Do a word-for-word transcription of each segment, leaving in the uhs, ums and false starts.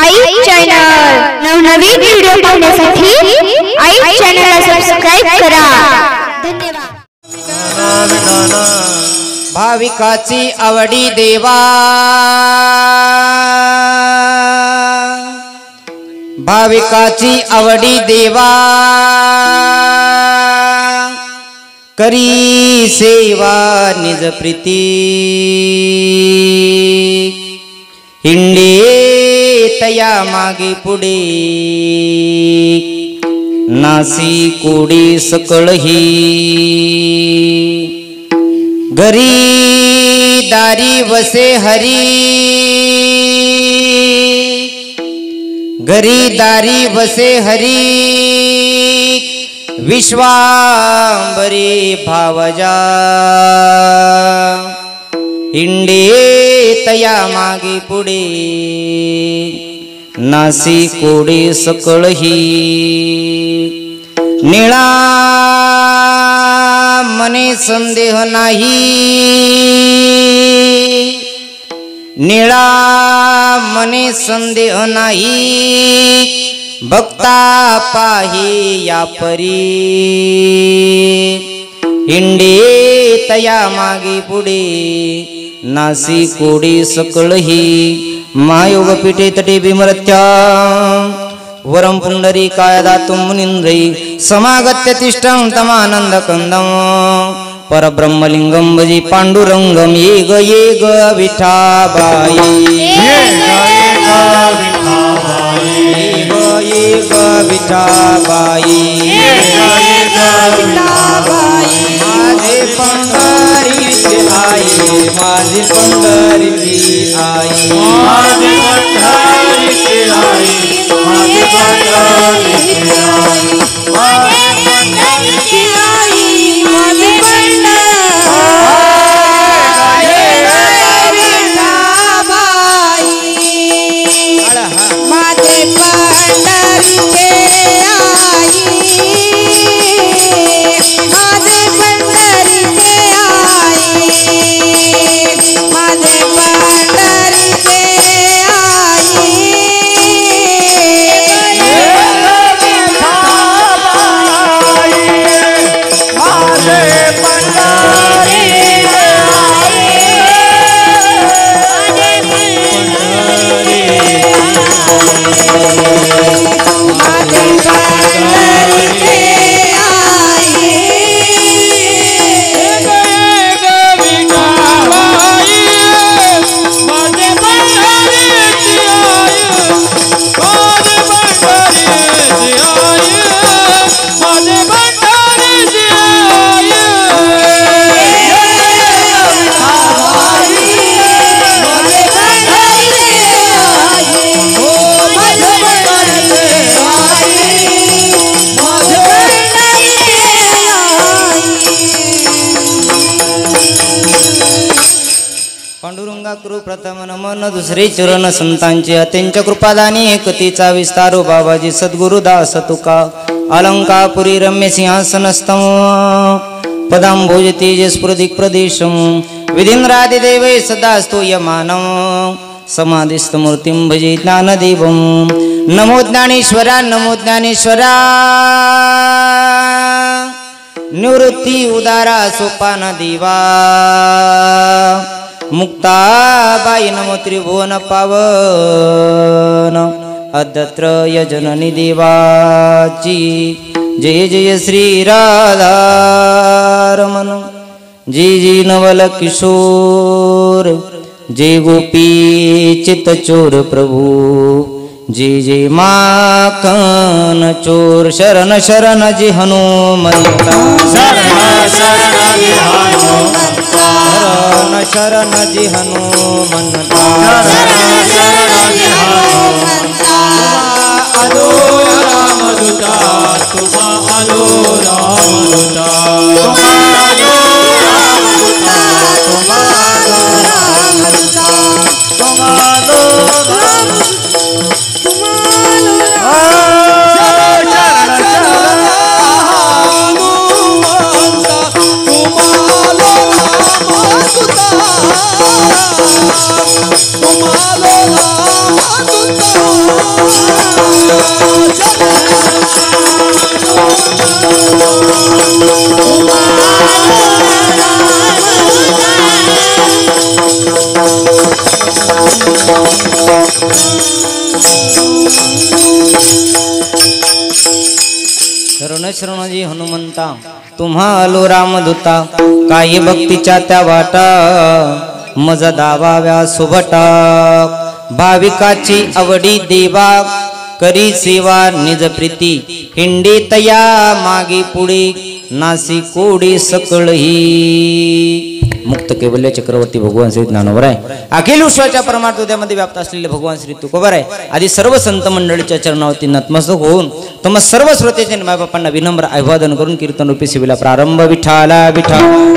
आई channel नवनवीन video पाहण्यासाठी आई चॅनलला सबस्क्राइब करा। धन्यवाद। भाविकाची आवडी देवा, भाविकाची आवडी देवा, करी सेवा निज प्रीती, हिंडे तया मागे पुढे, नासी कोडी सकळही, घरी दारी वसे हरी, घरी दारी वसे हरी, विश्वांबरी भावजा, हिंडे तया मागे पुढे, नासी कोडे सकळही, निळा मने संदेह नाही, निळा मने संदेह नाही, भक्ता पाही या परी, हिंडे तया मागे पुढे, नासी कोडी सकळही, महायोग पीठे तटे विमरत्या, वरम पुंडरी काय दातुम मुनिंद्रै, समागत्य तिष्ठं तमानंद कंदम, परब्रह्मलिंगम भजी पांडुरंगम, ये ग ये ग विठाबाई, ये ग ये ग विठाबाई, माझे पंढरीची आई, माझी पंढरीची आई, माझे पंढरीची आई, माझे पंढरीची आई, माझे पंढरीची आई, माझे पांडुरंगा कृ प्रथम नमन, दुसरे चरण संतांचे अत्यंच कृपादानी, एकतीचा विस्तारो बाबाजी सद्गुरुदास तुका, अलंकापुरी रम्य सिंहासनस्थम, पदांभोज तेजस प्रदिक प्रदेशम, विधींद्रादिदेवै सदा स्तूयमानं, समाधिस्थ मूर्तिं भजे ज्ञानदेवं, नमो ज्ञानेश्वरा नमो ज्ञानेश्वरा, निवृत्ती उदारा सोपान देवा, मुक्ताबाई नमो त्रिभुवन पावन, अद्यत्रय जननी देवाची, जय जय श्री राधा रमण, जय जय नवल किशोर, जय गोपी चित्तचोर प्रभु, जय जय माखन चोर, शरण शरण जी हनुमंता, शरण शरण जी हनुमंता, शरण शरण जी हनुमंता, शरण शरण जी हनुमंता, आलो रामदूता, तुमा आलो रामदूता, तुमा आलो रामदूता, तुमा आलो रामदूता, तुमा आलो तुम्हारो शरण शरणजी हनुमंता तुम्हा आलो रामदूता काही भक्तीच्या त्या वाटा मज दावाव्या सुभटा भाविकाची आवडी देवा करी सेवा निज प्रीती हिंडी तया मागे पुढे नासी कोडी सकळही मुक्त कैवल्य चक्रवर्ती भगवान श्री ज्ञानोबर आहे अखिल विश्वाच्या परमार्थोद्यामध्ये व्याप्त असलेले भगवान श्री तुकोबर आहे आधी सर्व संत मंडळीच्या चरणावरती नतमस्तक होऊन तुम्हा सर्व श्रोतेचे मायबापांना विनम्र अभिवादन करून कीर्तन रूपी सेवेला प्रारंभ विठाला विठा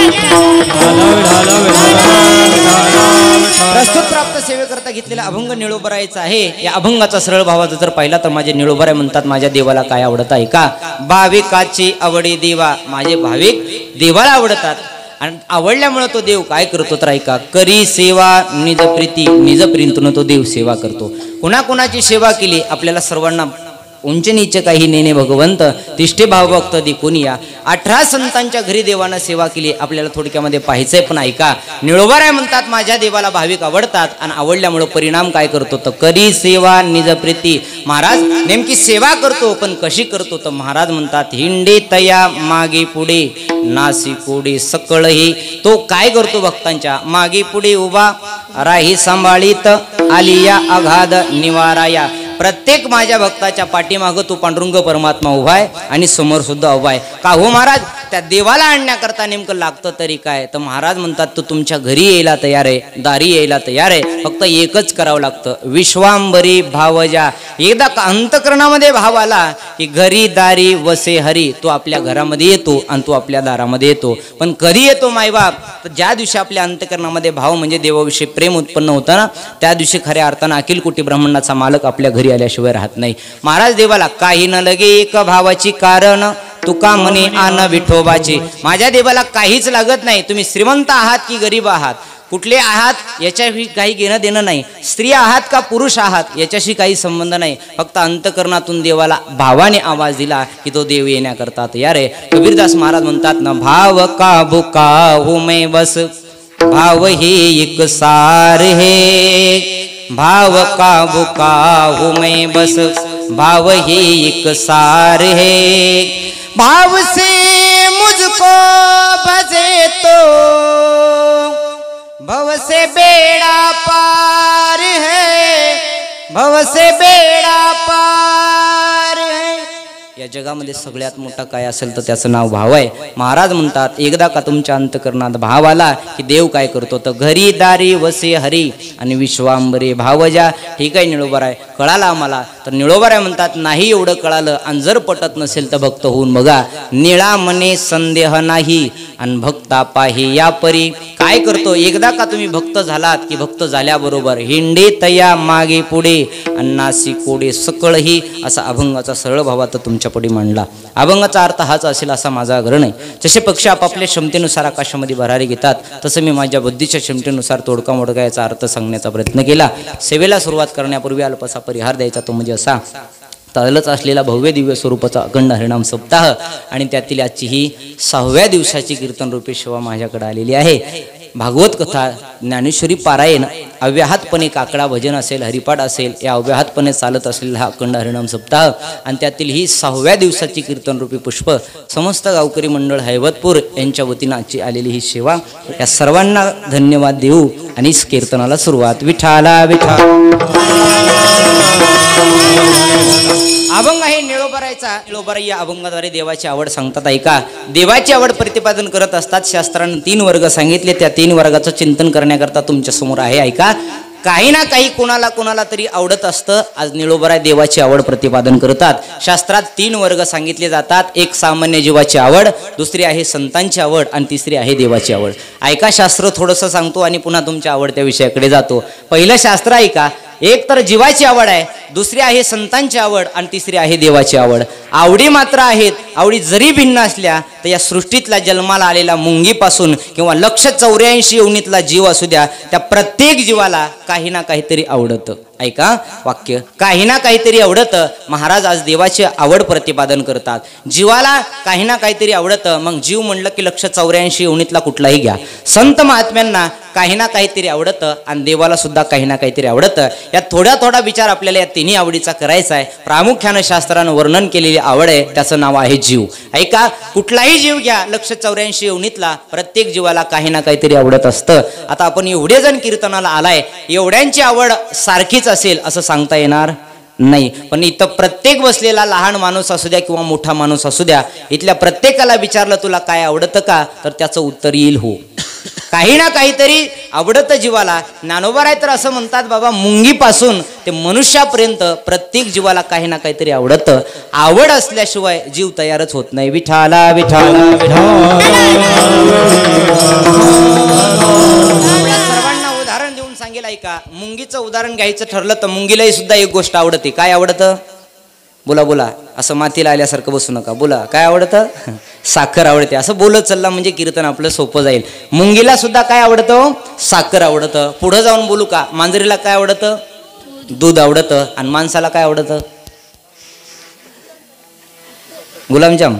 प्रस्तुत प्राप्त सेवेकरता घेतलेला अभंग निळोबरायचा आहे या अभंगाचा सरळ भावाचा जर पाहिला तर माझे निळोबराय म्हणतात माझ्या देवाला काय आवडत आहे का भाविकाची आवडी देवा माझे भाविक देवाला आवडतात आणि आवडल्यामुळे तो देव काय करतो तर ऐका करी सेवा निज प्रीती निज प्रीतीने तो देव सेवा करतो कुणाकुणाची सेवा केली आपल्याला सर्वांना उंच नीच काही नेने भगवंत तिष्ठे भावभक्त दिकून या अठरा संतांच्या घरी देवानं सेवा केली आपल्याला थोडक्यामध्ये पाहायचंय पण ऐका निळोबाराय म्हणतात माझ्या देवाला भाविक आवडतात आणि आवडल्यामुळे परिणाम काय करतो तर करी सेवा निज प्रीती महाराज नेमकी सेवा करतो पण कशी करतो तर महाराज म्हणतात हिंडे तया मागे पुढे नासी कोडे सकळही तो काय करतो भक्तांच्या मागे पुढे उभा राही सांभाळीत आलिया अगाध निवाराया प्रत्येक माझ्या भक्ताच्या पाठीमागं तो पांडुरंग परमात्मा उभा आहे आणि समोर सुद्धा उभा आहे का हो महाराज त्या देवाला आणण्याकरता नेमकं लागतं तरी काय तर महाराज म्हणतात तो तुमच्या घरी यायला तयार आहे दारी यायला तयार आहे फक्त एकच करावं लागतं विश्वांबरी भावजा एकदा अंतकरणामध्ये भाव आला की घरी दारी वसे हरी तो आपल्या घरामध्ये येतो आणि तो आपल्या दारामध्ये येतो पण कधी येतो मायबाप तर ज्या दिवशी आपल्या अंतकरणामध्ये भाव म्हणजे देवाविषयी प्रेम उत्पन्न होतं ना त्या दिवशी खऱ्या अर्थानं अखिल कोटी ब्रह्मांडाचा मालक आपल्या घरी आल्याशिवाय राहत नाही महाराज देवाला काही न लगे एक भावाची कारण तुका म्हणे आन विठोबाची माझ्या देवाला काहीच लागत नाही तुम्ही श्रीमंत आहात की गरीब आहात कुठले आहात याच्याशी काही घेणं देणं नाही स्त्री आहात का पुरुष आहात याच्याशी काही संबंध नाही फक्त अंतकरणातून देवाला भावाने आवाज दिला की तो देव येण्याकरता तयार आहे कबीरदास महाराज म्हणतात ना भाव का बुका हो मैं बस भाव हे एक सार है भाव का बुका हो मैं बस भाव हे एक सार है भाव से मुझको बजे तो भव से बेड़ा पार है भव से बेड़ा पार है या जगामध्ये सगळ्यात मोठा काय असेल तर त्याचं नाव भाव आहे महाराज म्हणतात एकदा का तुमच्या अंतकरणात भाव आला की देव काय करतो तर घरी दारी वसे हरी आणि विश्वांबरे भावजा ठीक आहे निळोबाराय कळाला आम्हाला तर निळोबाराय म्हणतात नाही एवढं कळालं आणि जर पटत नसेल तर भक्त होऊन बघा निळा मने संदेह नाही आणि भक्ता पाही या परी काय करतो एकदा का तुम्ही भक्त झालात की भक्त झाल्याबरोबर हिंडे तया मागे पुढे अन्नासी कोडे सकळही असा अभंगाचा सरळ भावात तुमच्या पुढे मांडला अभंगाचा अर्थ हाच असेल असा माझा आग्रह नाही जसे पक्षी आपापल्या क्षमतेनुसार आकाशामध्ये भरारी घेतात तसं मी माझ्या बुद्धीच्या क्षमतेनुसार तोडका मोडका याचा अर्थ सांगण्याचा प्रयत्न केला सेवेला सुरुवात करण्यापूर्वी अल्पसा परिहार द्यायचा तो म्हणजे असा तळलच असलेला भव्य दिव्य स्वरूपाचा अखंड हरिनाम सप्ताह आणि त्यातील आजची ही सहाव्या दिवसाची कीर्तन रूपी सेवा माझ्याकडे आलेली आहे भागवत कथा ज्ञानेश्वरी पारायण अव्याहतपणे काकडा भजन असेल हरिपाठ असेल या अव्याहतपणे चालत असलेला हा अखंड हरिनाम सप्ताह आणि त्यातील ही सहाव्या दिवसाची कीर्तन रूपी पुष्प समस्त गावकरी मंडळ हैवतपूर यांच्या वतीनं आजची आलेली ही सेवा या सर्वांना धन्यवाद देऊ आणि कीर्तनाला सुरुवात विठाला विठा अभंग आहे निळोबारायचा निळोबाराई या अभंगाद्वारे देवाची आवड सांगतात ऐका देवाची आवड प्रतिपादन करत असतात शास्त्राने तीन वर्ग सांगितले त्या तीन वर्गाचं चिंतन करण्याकरता तुमच्या समोर आहे ऐका काही ना काही कोणाला कोणाला तरी आवडत असतं आज निळोबाराय देवाची आवड प्रतिपादन करतात शास्त्रात तीन वर्ग सांगितले जातात एक सामान्य जीवाची आवड दुसरी आहे संतांची आवड आणि तिसरी आहे देवाची आवड ऐका शास्त्र थोडंसं सांगतो आणि पुन्हा तुमच्या आवडत्या विषयाकडे जातो पहिलं शास्त्र ऐका एक तर जीवाची आवड आहे दुसरी आहे संतांची आवड आणि तिसरी आहे देवाची आवड आवडी मात्र आहेत आवडी जरी भिन्न असल्या तर या सृष्टीतला जन्माला आलेला मुंगीपासून किंवा लक्ष चौऱ्याऐंशी योनीतला जीव असू द्या त्या प्रत्येक जीवाला काही ना काहीतरी आवडतं ऐका वाक्य काही ना काहीतरी आवडतं महाराज आज देवाची आवड प्रतिपादन करतात जीवाला काही ना काहीतरी आवडतं मग जीव म्हणलं की लक्ष चौऱ्याऐंशी योनीतला कुठलाही घ्या संत महात्म्यांना काही ना काहीतरी आवडतं आणि देवाला सुद्धा काही ना काहीतरी आवडतं या थोडा थोडा विचार आपल्याला या तिन्ही आवडीचा करायचा आहे. प्रामुख्यानं शास्त्रानं वर्णन केलेली आवड आहे, त्याचं नाव आहे जीव. ऐका, कुठलाही जीव घ्या, लक्ष चौऱ्याऐंशी योनीतला प्रत्येक जीवाला काही ना काहीतरी आवडत असतं. आता आपण एवढे जण कीर्तनाला आलाय, एवढ्यांची आवड सारखीच असेल असं सांगता येणार नाही. पण इथं प्रत्येक बसलेला लहान माणूस असू द्या किंवा मोठा माणूस असू द्या, इथल्या प्रत्येकाला विचारलं तुला काय आवडतं का, तर त्याचं उत्तर येईल हो. काही ना काहीतरी आवडतं जीवाला. ज्ञानोबा राय तर असं म्हणतात, बाबा मुंगीपासून ते मनुष्यापर्यंत प्रत्येक जीवाला काही ना काहीतरी आवडतं. आवड असल्याशिवाय जीव तयारच होत नाही. विठाला विठाला विठाला. सर्वांना उदाहरण देऊन सांगेल ऐका. मुंगीचं उदाहरण घ्यायचं ठरलं तर मुंगीलाही सुद्धा एक गोष्ट आवडते. काय आवडतं? बोला बोला, असं मातीला आल्यासारखं बसू नका. बोला, काय आवडतं? साखर आवडते. असं बोलत चालला म्हणजे कीर्तन आपलं सोपं जाईल. मुंगीला सुद्धा काय आवडतं? साखर आवडतं. पुढं जाऊन बोलू का, मांजरीला काय आवडतं? दूध आवडतं. आणि माणसाला काय आवडतं? गुलाबजाम.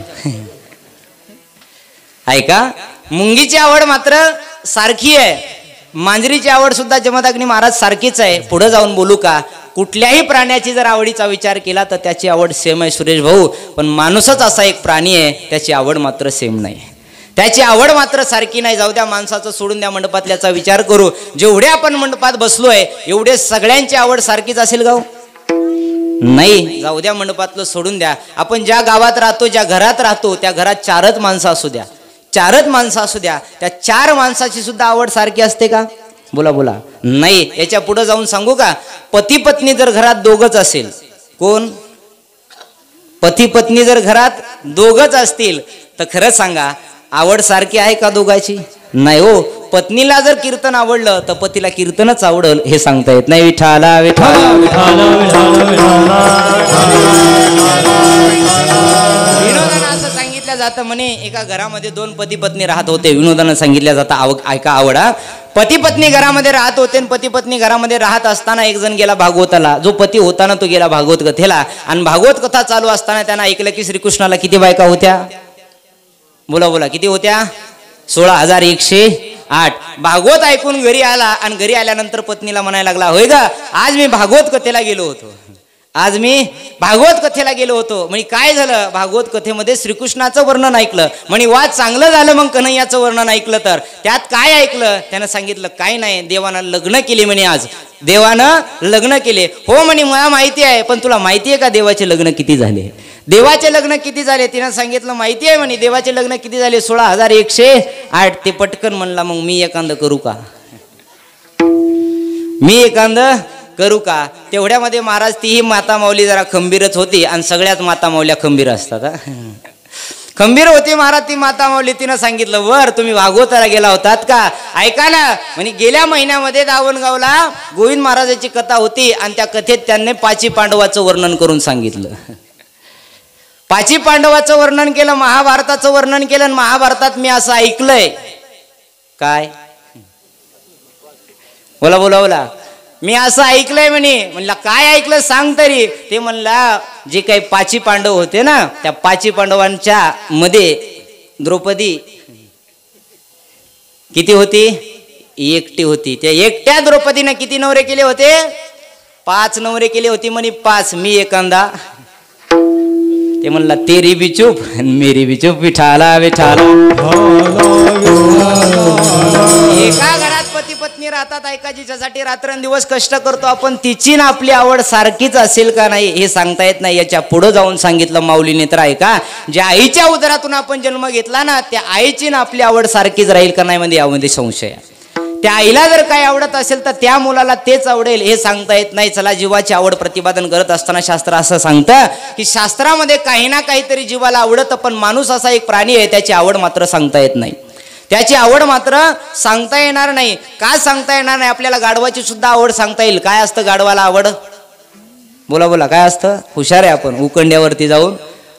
ऐका, मुंगीची आवड मात्र सारखी आहे, मांजरीची आवड सुद्धा जमदग्नी महाराज सारखीच आहे. पुढे जाऊन बोलू का, कुठल्याही प्राण्याची जर आवडीचा विचार केला तर त्याची आवड सेम आहे सुरेश भाऊ. पण माणूसच असा एक प्राणी आहे, त्याची आवड मात्र सेम नाही, त्याची आवड मात्र सारखी नाही. जाऊ द्या, माणसाचं सोडून द्या, मंडपातल्याचा विचार करू. जेवढे आपण मंडपात बसलोय एवढे सगळ्यांची आवड सारखीच असेल गाव? नाही. जाऊ द्या, मंडपातलं सोडून द्या. आपण ज्या गावात राहतो, ज्या घरात राहतो, त्या घरात चारच माणसं असू द्या, चारच माणसं असू द्या, त्या चार माणसाची सुद्धा आवड सारखी असते का? बोला बोला. नाही. याच्या पुढे जाऊन सांगू का, पती पत्नी जर घरात दोघच असेल, कोण? पती पत्नी जर घरात दोघच असतील तर खरं सांगा, आवड सारखी आहे का दोघांची? नाही हो. पत्नीला जर कीर्तन आवडलं तर पतीला कीर्तनच आवडल हे सांगता येत नाही. विठाला विठाला विठाला विनोदानं असं सांगितलं जातं म्हणे, एका घरामध्ये दोन पती पत्नी राहत होते. विनोदानं सांगितलं जातं, आव ऐका आवडा. पती पत्नी घरामध्ये राहत होते आणि पती पत्नी घरामध्ये राहत असताना एक जण गेला भागवताला. जो पती होता ना तो गेला भागवत कथेला, आणि भागवत कथा चालू असताना त्यानं ऐकलं की श्रीकृष्णाला किती बायका होत्या? बोला बोला, किती होत्या? सोळा हजार एकशे आठ. भागवत ऐकून घरी आला आणि घरी आल्यानंतर पत्नीला म्हणायला लागला, होय ग, आज मी भागवत कथेला गेलो होतो, आज मी भागवत कथेला गेलो होतो. म्हणजे काय झालं? भागवत कथेमध्ये श्रीकृष्णाचं वर्णन ऐकलं. म्हणे वा, चांगलं झालं मग कन्हैयाचं वर्णन ऐकलं तर. त्यात काय ऐकलं? त्यानं सांगितलं, काय नाही, देवानं लग्न केले म्हणे, आज देवानं लग्न केले. हो म्हणे, मला माहिती आहे, पण तुला माहिती आहे का देवाचे लग्न किती झाले? देवाचे लग्न किती झाले? तिनं सांगितलं, माहिती आहे म्हणे, देवाचे लग्न किती झाले? सोळा हजार एकशे आठ. ते पटकन म्हणला, मग मी एखादं करू का? मी एखादं करू का? तेवढ्यामध्ये महाराज, तीही माता माऊली जरा खंबीरच होती, आणि सगळ्याच माता माऊल्या खंबीर असतात. खंबीर होती महाराज ती माता माऊली. तिनं सांगितलं, वर तुम्ही भागवताला गेला होतात का? ऐका ना, म्हणजे गेल्या महिन्यामध्ये दावणगावला गोविंद महाराजाची कथा होती, आणि त्या कथेत त्यांनी पाची पांडवाचं वर्णन करून सांगितलं. पाची पांडवाचं वर्णन केलं, महाभारताचं वर्णन केलं. आणि महाभारतात मी असं ऐकलंय, काय? बोला बोला बोला. मी असं ऐकलंय म्हणे. म्हणला काय ऐकलं सांग तरी. ते म्हणला, जे काही पाची पांडव होते ना, त्या पाची पांडवांच्या मध्ये द्रौपदी किती होती? एकटी होती. त्या एकट्या द्रौपदीनं किती नवरे केले होते? पाच नवरे केले होते म्हणे. पाच. मी एखादा. ते म्हणला, तेरी बी चूप मेरी बी चूप. विठाला विठाला. एका घरात पती पत्नी राहतात, ऐका, जिच्यासाठी रात्रंदिवस कष्ट करतो आपण, तिची ना आपली आवड सारखीच असेल का नाही हे सांगता येत नाही. याच्या पुढे जाऊन सांगितलं माऊलीने तर ऐका, ज्या आईच्या उदरातून आपण जन्म घेतला ना, त्या आईची ना आपली आवड सारखीच राहील का नाही म्हणजे यामध्ये संशय आहे. त्या आईला जर काय आवडत असेल तर त्या मुलाला तेच आवडेल हे सांगता येत नाही. चला, जीवाची आवड प्रतिपादन करत असताना शास्त्र असं सांगतं की शास्त्रामध्ये काही ना काहीतरी जीवाला आवडतं, पण माणूस असा एक प्राणी आहे, त्याची आवड मात्र सांगता येत नाही. त्याची आवड मात्र सांगता येणार नाही. का सांगता येणार नाही? आपल्याला गाढवाची सुद्धा आवड सांगता येईल. काय असतं गाढवाला आवड? बोला बोला, काय असतं? हुशार आहे आपण. उकंड्यावरती जाऊन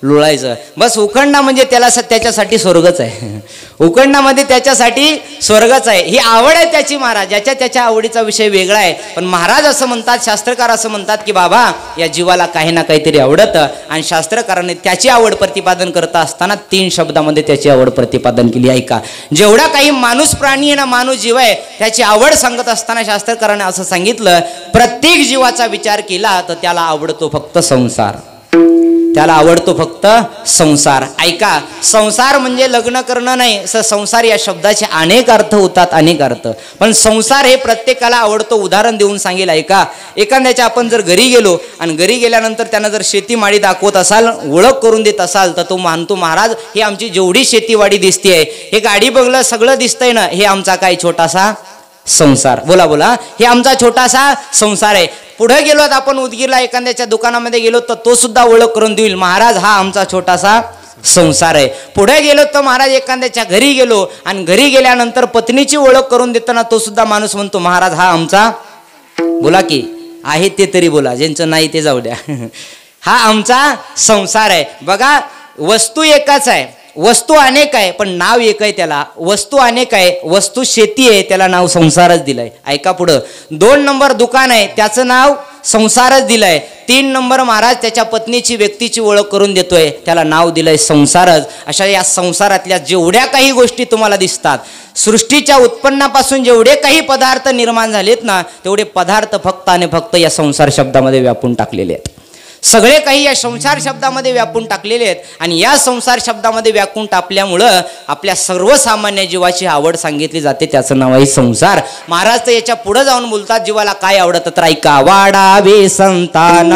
लोळायचं. बस उखंडा म्हणजे त्याला त्याच्यासाठी स्वर्गच आहे. उखंडामध्ये त्याच्यासाठी स्वर्गच आहे. ही आवड आहे त्याची महाराज. ज्याच्या त्याच्या आवडीचा विषय वेगळा आहे. पण महाराज असं म्हणतात, शास्त्रकार असं म्हणतात की बाबा या जीवाला काही ना काहीतरी आवडतं. आणि शास्त्रकाराने त्याची आवड प्रतिपादन करत असताना तीन शब्दामध्ये त्याची आवड प्रतिपादन केली. ऐका, जेवढा काही माणूस प्राणी आहे ना, माणूस जीव आहे, त्याची आवड सांगत असताना शास्त्रकाराने असं सांगितलं, प्रत्येक जीवाचा विचार केला तर त्याला आवडतो फक्त संसार. त्याला आवडतो फक्त संसार. ऐका, संसार म्हणजे लग्न करणं नाही. संसार या शब्दाचे अनेक अर्थ होतात, अनेक अर्थ. पण संसार हे प्रत्येकाला आवडतो. उदाहरण देऊन सांगेल. ऐका, एखाद्याच्या आपण जर घरी गेलो आणि घरी गेल्यानंतर त्यानं जर शेतीमाडी दाखवत असाल, ओळख करून देत असाल, तर तो मानतो महाराज ही आमची जेवढी शेतीवाडी दिसते, हे गाडी बंगलं सगळं दिसतंय ना, हे आमचा काही छोटासा संसार. बोला बोला, हे आमचा छोटासा संसार आहे. पुढे गेलो आपण उदगीरला एखाद्याच्या दुकानामध्ये गेलो तर तो सुद्धा ओळख करून देईल, महाराज हा आमचा छोटासा संसार आहे. पुढे गेलो तर महाराज एखाद्याच्या घरी गेलो आणि घरी गेल्यानंतर पत्नीची ओळख करून देताना तो सुद्धा माणूस म्हणतो, महाराज हा आमचा, बोला की आहे ते तरी बोला, ज्यांचं नाही ते जाऊ द्या, हा आमचा संसार आहे. बघा, वस्तू एकच आहे, वस्तू अनेक आहे, पण नाव एक आहे त्याला. वस्तू अनेक आहे, वस्तू शेती आहे, त्याला नाव संसारच दिलंय. ऐका पुढं, दोन नंबर दुकान आहे, त्याचं नाव संसारच दिलंय. तीन नंबर महाराज त्याच्या पत्नीची व्यक्तीची ओळख करून देतोय, त्याला नाव दिलंय संसारच. अशा या संसारातल्या जेवढ्या काही गोष्टी तुम्हाला दिसतात, सृष्टीच्या उत्पन्नापासून जेवढे काही पदार्थ निर्माण झालेत ना, तेवढे पदार्थ फक्त आणि फक्त या संसार शब्दामध्ये व्यापून टाकलेले आहेत. सगळे काही या संसार शब्दामध्ये व्यापून टाकलेले आहेत. आणि या संसार शब्दामध्ये व्यापून टाकल्यामुळं आपल्या सर्वसामान्य जीवाची आवड सांगितली जाते, त्याचं नाव आहे संसार. महाराज तर याच्या पुढे जाऊन बोलतात, जीवाला काय आवडतं तर ऐका, वाढावे संतान,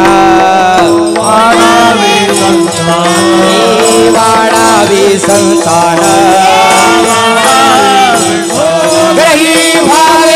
वाढावे संतान, ग्रही भावे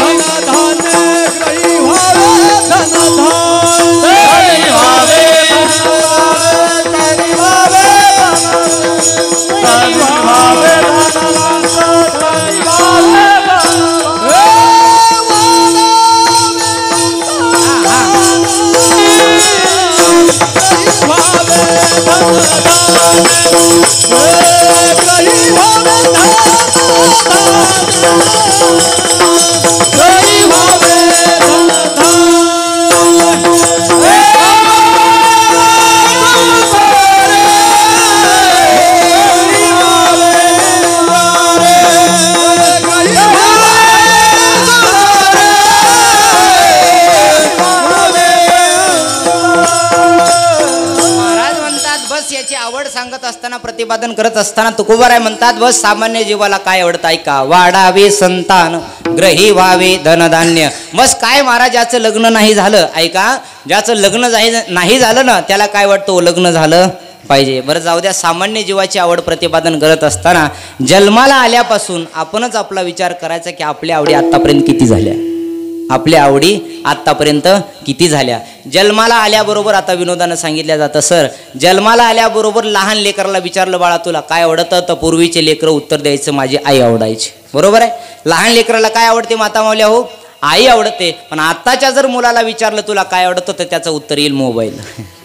प्रतिपादन करत असताना तुकोबाराय म्हणतात, बस सामान्य जीवाला काय आवडतं ऐका, वाढावे संतान, ग्रही व्हावे धनधान्य. बस काय महाराज, ज्याचं लग्न नाही झालं, ऐका, ज्याचं लग्न नाही झालं ना, त्याला काय वाटतं, लग्न झालं पाहिजे. बरं जाऊ द्या, सामान्य जीवाची आवड प्रतिपादन करत असताना जन्माला आल्यापासून आपणच आपला विचार करायचा की आपल्या आवडी आतापर्यंत किती झाल्या, आपल्या आवडी आत्तापर्यंत किती झाल्या. जन्माला आल्याबरोबर आता विनोदानं सांगितलं जातं, सर जन्माला आल्याबरोबर लहान लेकराला विचारलं, बाळा तुला काय आवडतं, तर पूर्वीचे लेकरं उत्तर द्यायचं, माझी आई आवडायची. बरोबर आहे, लहान लेकराला काय आवडते माता मावल्या, हो आई आवडते. पण आत्ताच्या जर मुलाला विचारलं तुला काय आवडतं, तर त्याचं उत्तर येईल मोबाईल,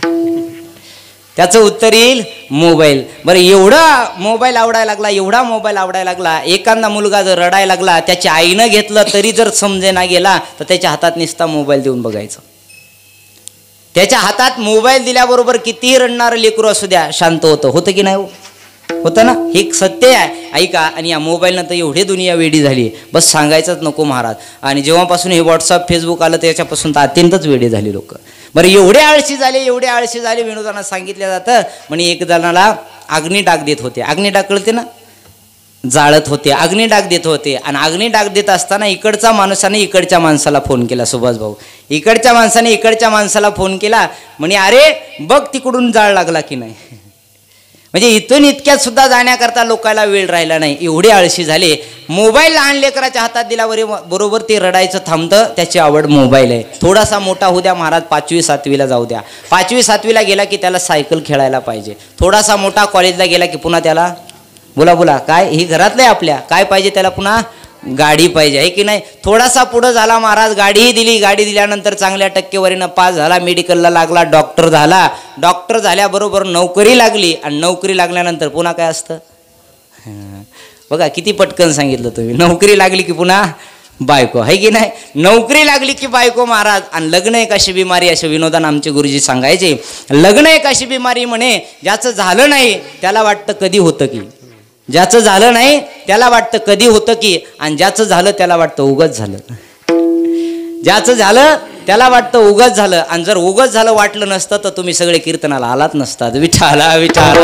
त्याचं उत्तर येईल मोबाईल. बरं, एवढा मोबाईल आवडायला लागला, एवढा मोबाईल आवडायला लागला, एखादा मुलगा जर रडायला लागला, त्याच्या आईनं घेतलं तरी जर समजेना गेला, तर त्याच्या हातात नुसता मोबाईल देऊन बघायचं. त्याच्या हातात मोबाईल दिल्याबरोबर कितीही रडणारं लेकरू असू द्या, शांत होतं. होतं की नाही होतं ना, हे सत्य आहे. ऐका, आणि या मोबाईलनं तर एवढी दुनिया वेडी झाली, बस सांगायचंच नको महाराज. आणि जेव्हापासून हे व्हॉट्सअप फेसबुक आलं त्याच्यापासून तर अत्यंतच वेडी झाली लोक. बरं, एवढे आळशी झाले, एवढे आळशी झाले, विनोदांना सांगितलं जातं, म्हणे एक जणाला अग्नी डाग देत होते. अग्नी डाग कळते ना, जाळत होते, अग्नी डाग देत होते. आणि अग्नी डाग देत असताना इकडचा माणसाने इकडच्या माणसाला फोन केला, सुभाष भाऊ, इकडच्या माणसाने इकडच्या माणसाला फोन केला, म्हणे अरे बघ तिकडून जाळ लागला की नाही. म्हणजे इथून इतक्यात सुद्धा जाण्याकरता लोकांना वेळ राहिला नाही, एवढे आळशी झाले. मोबाईल लहान लेकराच्या हातात दिल्यावर बरोबर ते रडायचं थांबतं, त्याची आवड मोबाईल आहे. थोडासा मोठा होऊ द्या महाराज, पाचवी सातवीला जाऊ द्या, पाचवी सातवीला गेला की त्याला सायकल खेळायला पाहिजे. थोडासा मोठा कॉलेजला गेला की पुन्हा त्याला, बोला बोला काय, ही घरातलं आहे आपल्या, काय पाहिजे त्याला, पुन्हा गाडी पाहिजे आहे की नाही. थोडासा पुढं झाला महाराज, गाडीही दिली. गाडी दिल्यानंतर चांगल्या टक्केवारीनं पास झाला, मेडिकलला लागला, डॉक्टर झाला. डॉक्टर झाल्याबरोबर नोकरी लागली आणि नोकरी लागल्यानंतर पुन्हा काय असतं बघा, किती पटकन सांगितलं तुम्ही. नोकरी लागली की पुन्हा बायको आहे की नाही. नोकरी लागली की बायको महाराज. आणि लग्न एक अशी बिमारी, असे विनोदान आमचे गुरुजी सांगायचे, लग्न एक अशी बिमारी म्हणे ज्याचं झालं नाही त्याला वाटतं कधी होतं की, ज्याचं झालं नाही त्याला वाटतं कधी होतं की, आणि ज्याचं झालं त्याला वाटतं उगाच झालं. ज्याचं झालं त्याला वाटतं उगाच झालं, आणि जर उगाच झालं वाटलं नसतं तर तुम्ही सगळे कीर्तनाला आलात नसतात. विठाला विठाला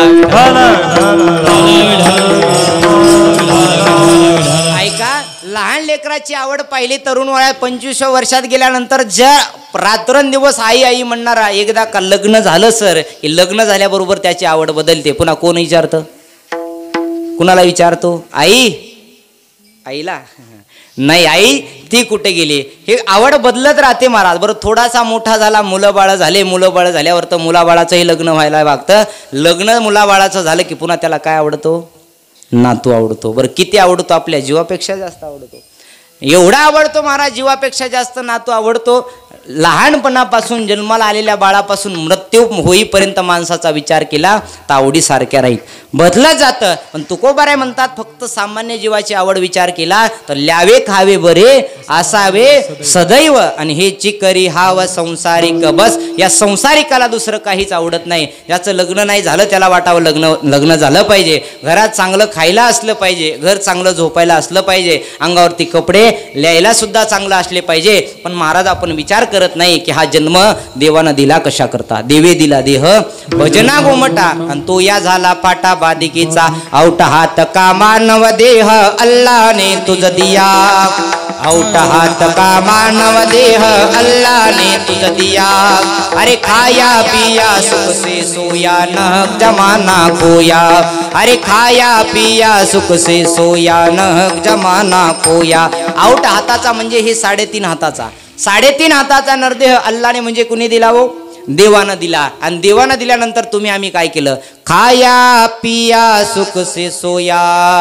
ऐका, लहान लेकराची आवड पाहिली तरुण वयात पंचवीसव्या वर्षात गेल्यानंतर ज्या रात्रंदिवस आई आई म्हणणारा, एकदा का लग्न झालं सर की लग्न झाल्याबरोबर त्याची आवड बदलते. पुन्हा कोण विचारतं, कुणाला विचारतो? आई, आईला नाही, आई ती कुठे गेली. हे आवड बदलत राहते महाराज. बरं थोडासा मोठा झाला, मुलं बाळ झाले, मुलं बाळ झाल्यावर तर मुलाबाळाचंही लग्न व्हायला लागतं. लग्न मुलाबाळाचं झालं की पुन्हा त्याला काय आवडतो? नातू आवडतो. बरं किती आवडतो? आपल्या जीवापेक्षा जास्त आवडतो. एवढा आवडतो महाराज, जीवापेक्षा जास्त नातू आवडतो. लहानपणापासून जन्माला आलेल्या बाळापासून मृत्यू होईपर्यंत माणसाचा विचार केला तर आवडीसारख्या राहील. बदलत जातं. पण तुकोबाराय म्हणतात फक्त सामान्य जीवाची आवड विचार केला तर ल्यावे खावे बरे असावे सदैव, आणि हे चिकरी हाव संसारिक. बस या संसारिकाला दुसरं काहीच आवडत नाही. ज्याचं लग्न नाही झालं त्याला वाटावं लग्न लग्न झालं पाहिजे, घरात चांगलं खायला असलं पाहिजे, घर चांगलं झोपायला असलं पाहिजे, अंगावरती कपडे लिहायला सुद्धा चांगलं असले पाहिजे. पण महाराज आपण विचार करत नाही की हा जन्म देवानं दिला कशा करता. देवे दिला देह भजना गोमटा, आणि तो या झाला पाटा बादिकेचा. औट हात का मानव देह अल्लाने तुझ दिया, औट हात का मानव देह अल्लाने तुझ दिया. अरे खाया पिया सुख से सोया न जमाना खोया, अरे खाया पिया सुख से सोया न जमाना खोया. औट हाताचा म्हणजे हे साडेतीन हाताचा, साडेतीन हाताचा नरदेह अल्लाने म्हणजे कुणी दिला हो? देवानं दिला. आणि देवानं दिल्यानंतर तुम्ही आम्ही काय केलं? खाया पिया सुख से सोया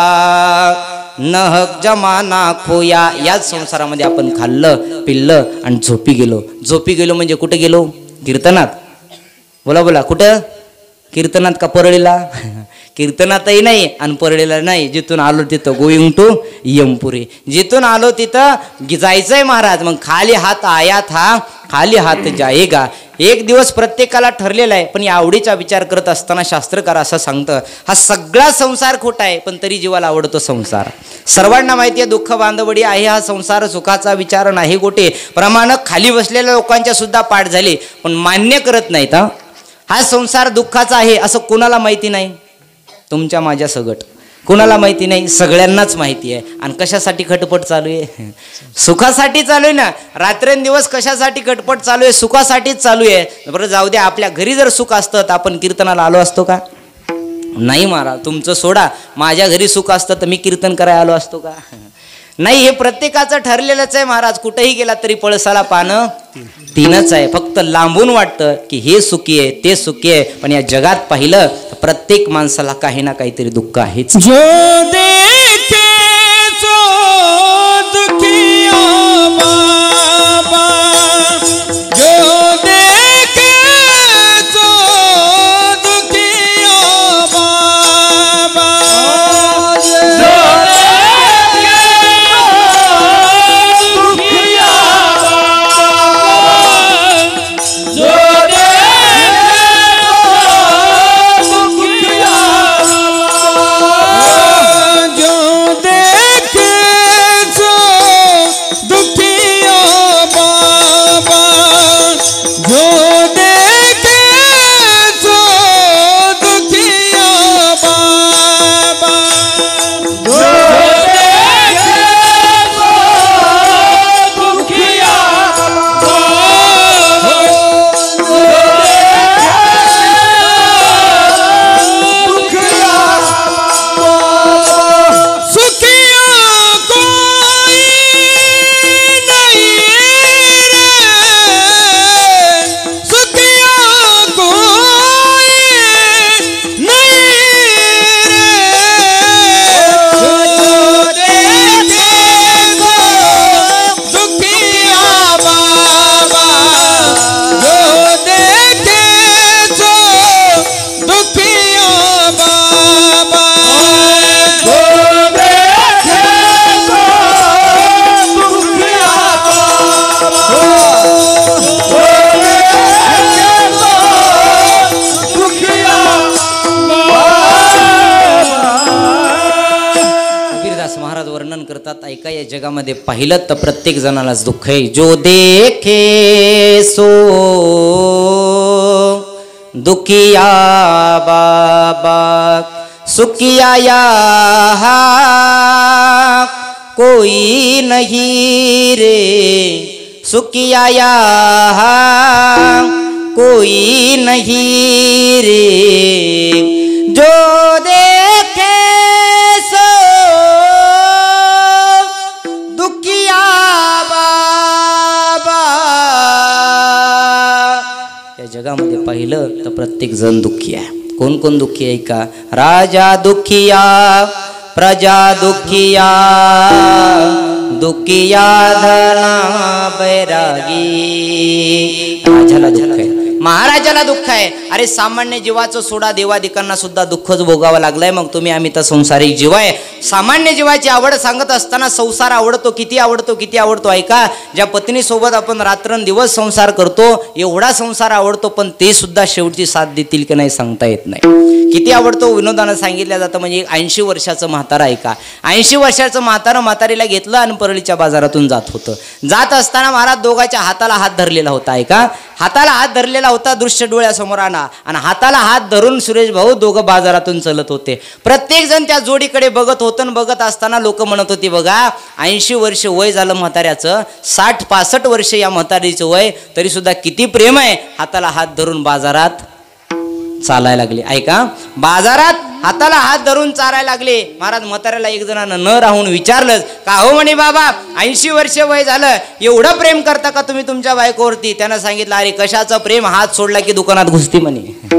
नहक जमाना खोया. याच संसारामध्ये आपण खाल्लं पिल्लं आणि झोपी गेलो. झोपी गेलो म्हणजे कुठे गेलो? कीर्तनात. बोला बोला, कुठं? कीर्तनात का परळीला? कीर्तनातही नाही आणि परळीला नाही. जिथून आलो तिथं गोईंग टू यमपुरी. जिथून आलो तिथं जायचंय महाराज. मग खाली हात आया था खाली हात जाएगा. एक दिवस प्रत्येकाला ठरलेला आहे. पण या आवडीचा विचार करत असताना शास्त्रकार असं सांगतं, हा सगळा संसार खोटा आहे पण तरी जीवाला आवडतो संसार. सर्वांना माहिती आहे दुःख बांधवडी आहे हा संसार, सुखाचा विचार नाही गोटे. प्रमाण खाली बसलेल्या लोकांच्या सुद्धा पाठ झाले पण मान्य करत नाहीत. हा हा संसार दुःखाचा आहे असं कोणाला माहिती नाही? तुमच्या माझ्या सगट कुणाला माहिती नाही? सगळ्यांनाच माहिती आहे. आणि कशासाठी खटपट चालू आहे? सुखासाठी चालू आहे ना. रात्रंदिवस कशासाठी खटपट चालू आहे? सुखासाठीच चालू आहे. बरं जाऊ द्या, आपल्या घरी जर सुख असतं तर आपण कीर्तनाला आलो असतो का? नाही महाराज, तुमचं सोडा. माझ्या घरी सुख असतं तर मी कीर्तन करायला आलो असतो का? नाही. हे प्रत्येकाचं ठरलेलंच आहे महाराज. कुठेही गेला तरी पळसाला पानं तीनच आहे. फक्त लांबून वाटतं की हे सुखी आहे ते सुखी आहे, पण या जगात पाहिलं तर प्रत्येक माणसाला काही ना काहीतरी दुःख आहेच. जो देखे सो दुखिया बाबा, जो देखे सो दुखिया बाबा, जो देखे सो दुखिया बाबा, जो देखे सो दुखिया बाबा, ऐका या जगामध्ये पाहिलं तर प्रत्येक जणालाच दुःख आहे. जो देखे सो दुखिया बाबा सुखिया यहाँ कोई नहीं रे सुखिया यहाँ कोई नहीं रे. जो देखे सो दुखिया बाबा. या जगामध्ये पाहिलं तर प्रत्येक जण दुःखी आहे. कोण कोण दुःखी आहे का? राजा दुखिया प्रजा दुखिया दुखिया धना बैरागी. राजाला दुःख आहे, महाराजाला दुःख आहे. अरे सामान्य जीवाचं सोडा, देवादिकांना सुद्धा दुःखच भोगावं लागलंय. मग तुम्ही आम्ही तर संसारिक जीव आहे. सामान्य जीवाची आवड सांगत असताना संसार आवडतो, किती आवडतो किती आवडतो ऐका. ज्या पत्नीसोबत आपण रात्रंदिवस संसार करतो एवढा संसार आवडतो, पण ते सुद्धा शेवटची साथ देतील की नाही सांगता येत नाही. किती आवडतो विनोदानं सांगितलं जातं. म्हणजे ऐंशी वर्षाचं म्हातारा ऐका, ऐंशी वर्षाचं म्हातारं म्हातारीला घेतलं आणि परळीच्या बाजारातून जात होतं. जात असताना महाराज दोघांच्या हाताला हात धरलेला होता ऐका. हाताला हात धरलेला होता, दृश्य डोळ्यासमोर आणा. आणि हाताला हात धरून सुरेश भाऊ दोघं बाजारातून चलत होते. प्रत्येक जण त्या जोडीकडे बघत होतं. बघत असताना लोक म्हणत होती बघा ऐंशी वर्ष वय झालं म्हाताऱ्याचं, साठ पासष्ट वर्ष या म्हातारीचं वय, तरी सुद्धा किती प्रेम आहे. हाताला हात धरून बाजारात चालायला लागले ऐका. बाजारात हाताला हात धरून चालायला लागले. महाराज म्हाताऱ्याला एक जणांना न राहून विचारलं का हो म्हणे बाबा ऐंशी वर्ष वय झालं, एवढं प्रेम करता का तुम्ही तुमच्या बायकोवरती? त्यानं सांगितलं अरे कशाचं प्रेम, हात सोडला की दुकानात घुसती म्हणे.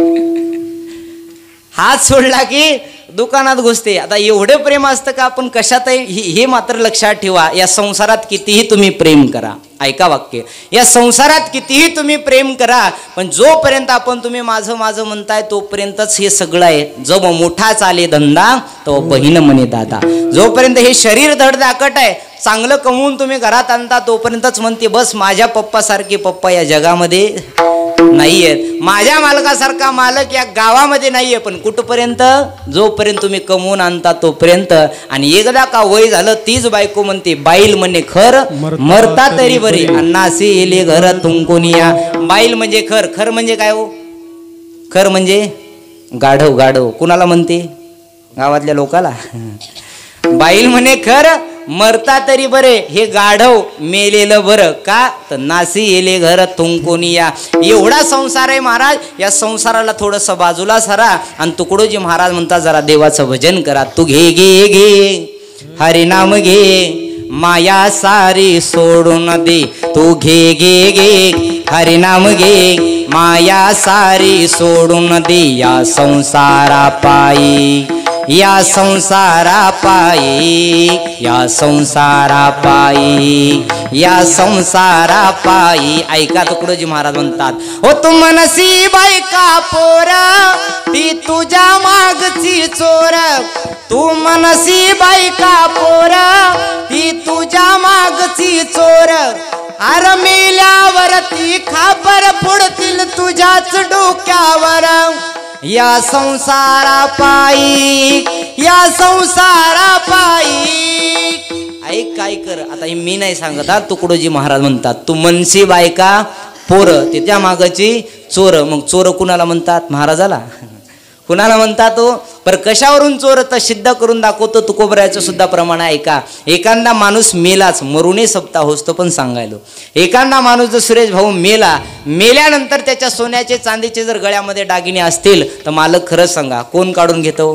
हात सोडला की दुकानात घुसते. आता एवढं प्रेम असतं का आपण कशातही? हे मात्र लक्षात ठेवा. या संसारात कितीही तुम्ही प्रेम करा ऐका वाक्य, या संसारात कितीही तुम्ही प्रेम करा, पण जोपर्यंत आपण तुम्ही माझं माझं म्हणताय तोपर्यंतच हे सगळं आहे. जो मोठा चाले धंदा तो बहीण म्हणे दादा. जोपर्यंत हे शरीर धडधाकट आहे, चांगलं कमवून तुम्ही घरात आणता तोपर्यंतच म्हणते बस माझ्या पप्पासारखे पप्पा या जगामध्ये नाहीयेत, माझ्या मालकासारखा मालक या गावामध्ये नाहीये. पण कुठपर्यंत? जोपर्यंत तुम्ही कमवून आणता तोपर्यंत. आणि एकदा का वय झालं तीच बायको म्हणते बाईल म्हणे खर मरता तरी बरी अन्नासी एले घर तुंकोनिया. बाईल म्हणजे खर, खर म्हणजे काय हो? खर म्हणजे गाढव. गाढव कुणाला म्हणते? गावातल्या लोकाला. बाईल म्हणे खर मरता तरी बरे, हे गाढव मेलेलं बरं का? तर नासी येले घर तुंकोनिया. एवढा संसार आहे महाराज. या संसाराला थोडंसं बाजूला सरा आणि तुकडोजी महाराज म्हणतात जरा देवाचं भजन करा. तू घे घे घे हरिनाम घे माया सारी सोडून दे. तू घे घे घे हरिनाम घे माया सारी सोडून दे. या संसारा पायी या संसारा पायी या संसारा पायी या संसारा पायी. ऐका तुकडोजी महाराज म्हणतात हो तू मनसी बायका पोरा ती तुझ्या मागची चोर. तू मनसी बायका पोरा ती तुझ्या मागची चोर. अर मेल्यावर ती खापर फोडतील तुझ्याच डोक्यावर. या संसारा पायी या संसारा पायी. ऐक काय कर आता, हे मी नाही सांगत हा, तुकडोजी महाराज म्हणतात तू मनसी बायका पोर त्याच्या मागची चोर. मग चोर कुणाला म्हणतात? महाराजाला. कुणाला म्हणतात तो? पर कशावरून चोर तर सिद्ध करून दाखवतो तुकोबरायचं सुद्धा प्रमाण आहे. ऐका, एखादा माणूस मेलाच, मरूने सप्ताह होतो पण सांगायलो. एखादा माणूस जर सुरेश भाऊ मेला, मेल्यानंतर त्याच्या सोन्याचे चांदीचे जर गळ्यामध्ये दागिने असतील तर मालक खरंच सांगा कोण काढून घेतो?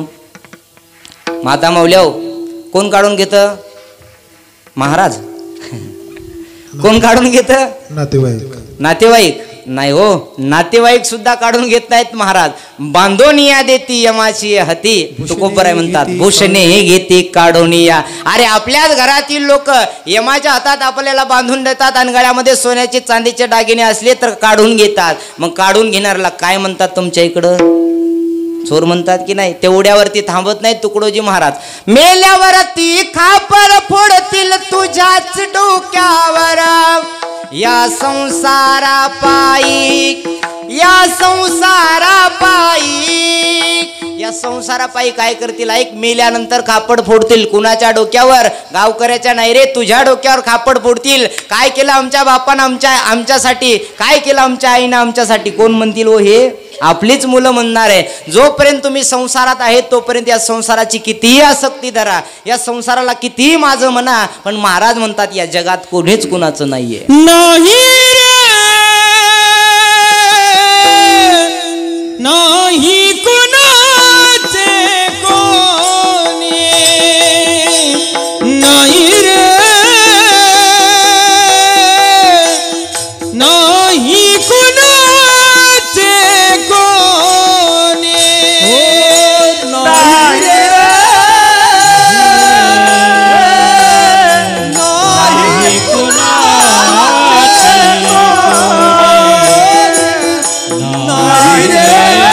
माता माऊल्याव कोण काढून घेतं? महाराज. कोण काढून घेतं? नातेवाईक. नातेवाईक नाही हो, नातेवाईक सुद्धा काढून घेत नाहीत महाराज. बांधोनिया देती यमाची हती. तुकोबराय म्हणतात भूषणे हे घेते काढोनिया. अरे आपल्याच घरातील लोक यमाच्या हातात आपल्याला बांधून देतात आणि गळ्यामध्ये सोन्याचे चांदीचे दागिने असले तर काढून घेतात. मग काढून घेणाऱ्याला काय म्हणतात तुमच्या इकडं? चोर म्हणतात की नाही? तेवढ्यावरती थांबत नाही तुकडोजी महाराज. मेल्यावरती खापर फोडतील तुझ्याच डोक्यावर. या संसारा पायी या संसारा पायी या संसारापायी काय करतील ऐक, मेल्यानंतर खापड फोडतील कुणाच्या डोक्यावर, गावकऱ्याच्या नाही रे, तुझ्या डोक्यावर खापड फोडतील. काय केलं आमच्या बापानं आमच्या आमच्यासाठी, काय केलं आमच्या आईनं आमच्यासाठी, कोण म्हणतील हो हे आपलीच मुलं म्हणणार आहे. जोपर्यंत तुम्ही संसारात आहेत तोपर्यंत या संसाराची कितीही आसक्ती धरा, या संसाराला कितीही माझं म्हणा, पण महाराज म्हणतात या जगात कोणीच कुणाचं नाहीये. नाही नाही कुणाचे कोणी, नाही रे नाही कुणाचे कोणी, नाही रे नाही कुणाचे नाही रे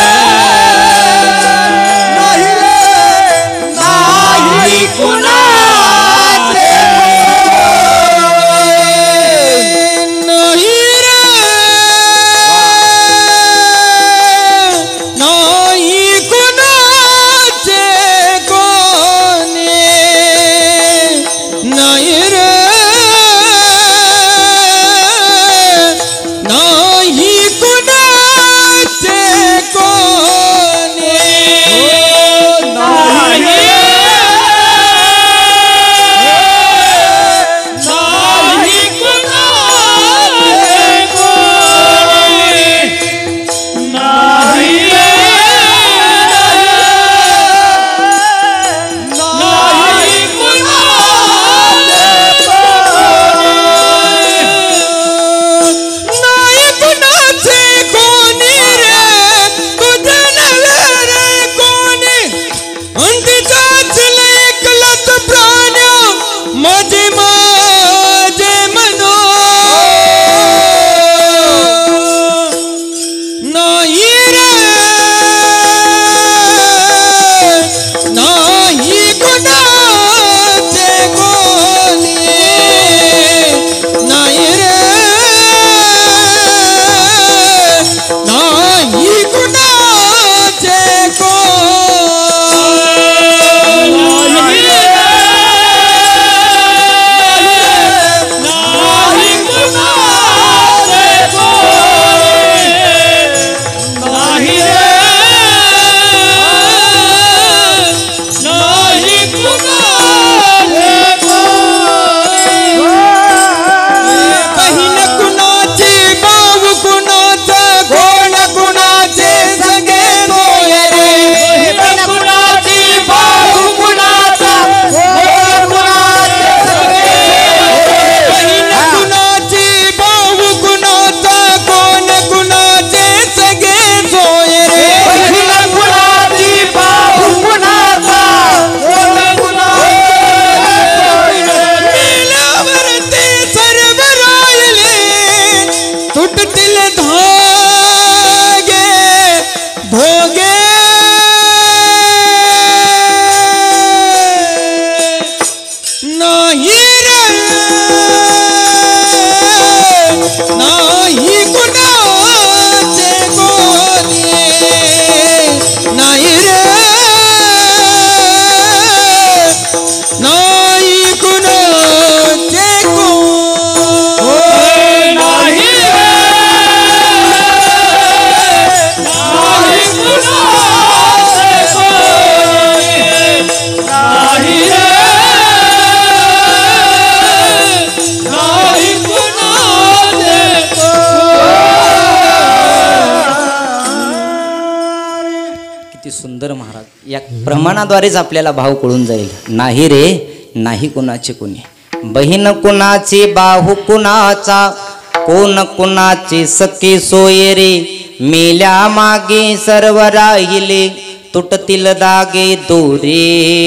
सुंदर महाराज या प्रमाणाद्वारेच आपल्याला भाव कळून जाईल. नाही रे नाही कुणाचे कुणी, बहीण कुणाची बाहू कुणाचा, कोण कुणाची सखी सोये रे, मेल्या मागे सर्व राहिले तुटतील दागे दोरे.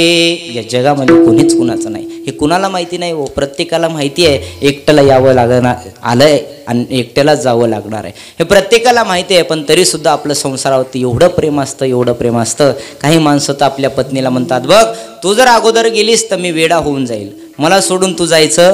या जगामध्ये कोणीच कुणाचं नाही, हे कुणाला माहिती नाही हो, प्रत्येकाला माहिती आहे. एकट्याला यावं लागणार आलंय आणि एकट्याला जावं लागणार आहे, हे प्रत्येकाला माहिती आहे. पण तरी सुद्धा आपलं संसारावरती एवढं प्रेम असतं, एवढं प्रेम असतं. काही माणसं तर आपल्या पत्नीला म्हणतात, बघ तू जर अगोदर गेलीस तर मी वेडा होऊन जाईल, मला सोडून तू जायचं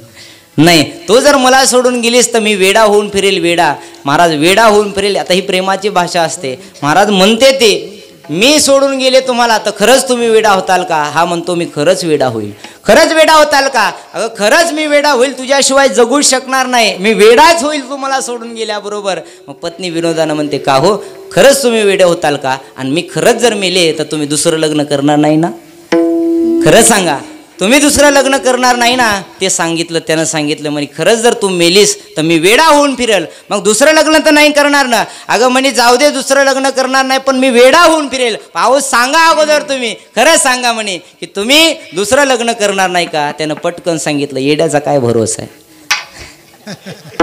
नाही, तू जर मला सोडून गेलीस तर मी वेडा होऊन फिरेल. वेडा महाराज वेडा होऊन फिरेल. आता ही प्रेमाची भाषा असते. महाराज म्हणते ते मी सोडून गेले तुम्हाला तर खरंच तुम्ही वेडा होताल का? हा म्हणतो मी खरंच वेडा होईल. खरंच वेडा होताल का? अगं खरंच मी वेडा होईल, तुझ्याशिवाय जगूच शकणार नाही, मी वेडाच होईल तुम्हाला सोडून गेल्याबरोबर. मग पत्नी विनोदानं म्हणते का हो खरंच तुम्ही वेडे होताल का? आणि मी खरंच जर मेले तर तुम्ही दुसरं लग्न करणार नाही ना? खरं सांगा, तुम्ही दुसरं लग्न करणार नाही ना? ते सांगितलं, त्यानं सांगितलं म्हणे खरंच जर तू मेलीस तर मी वेडा होऊन फिरेल, मग दुसरं लग्न तर नाही करणार ना? अगं म्हणे जाऊ दे दुसरं लग्न करणार नाही पण मी वेडा होऊन फिरेल. अहो सांगा अगोदर तुम्ही, खरं सांगा म्हणे की तुम्ही दुसरं लग्न करणार नाही का? त्यानं पटकन सांगितलं येड्याचा काय भरोसा आहे,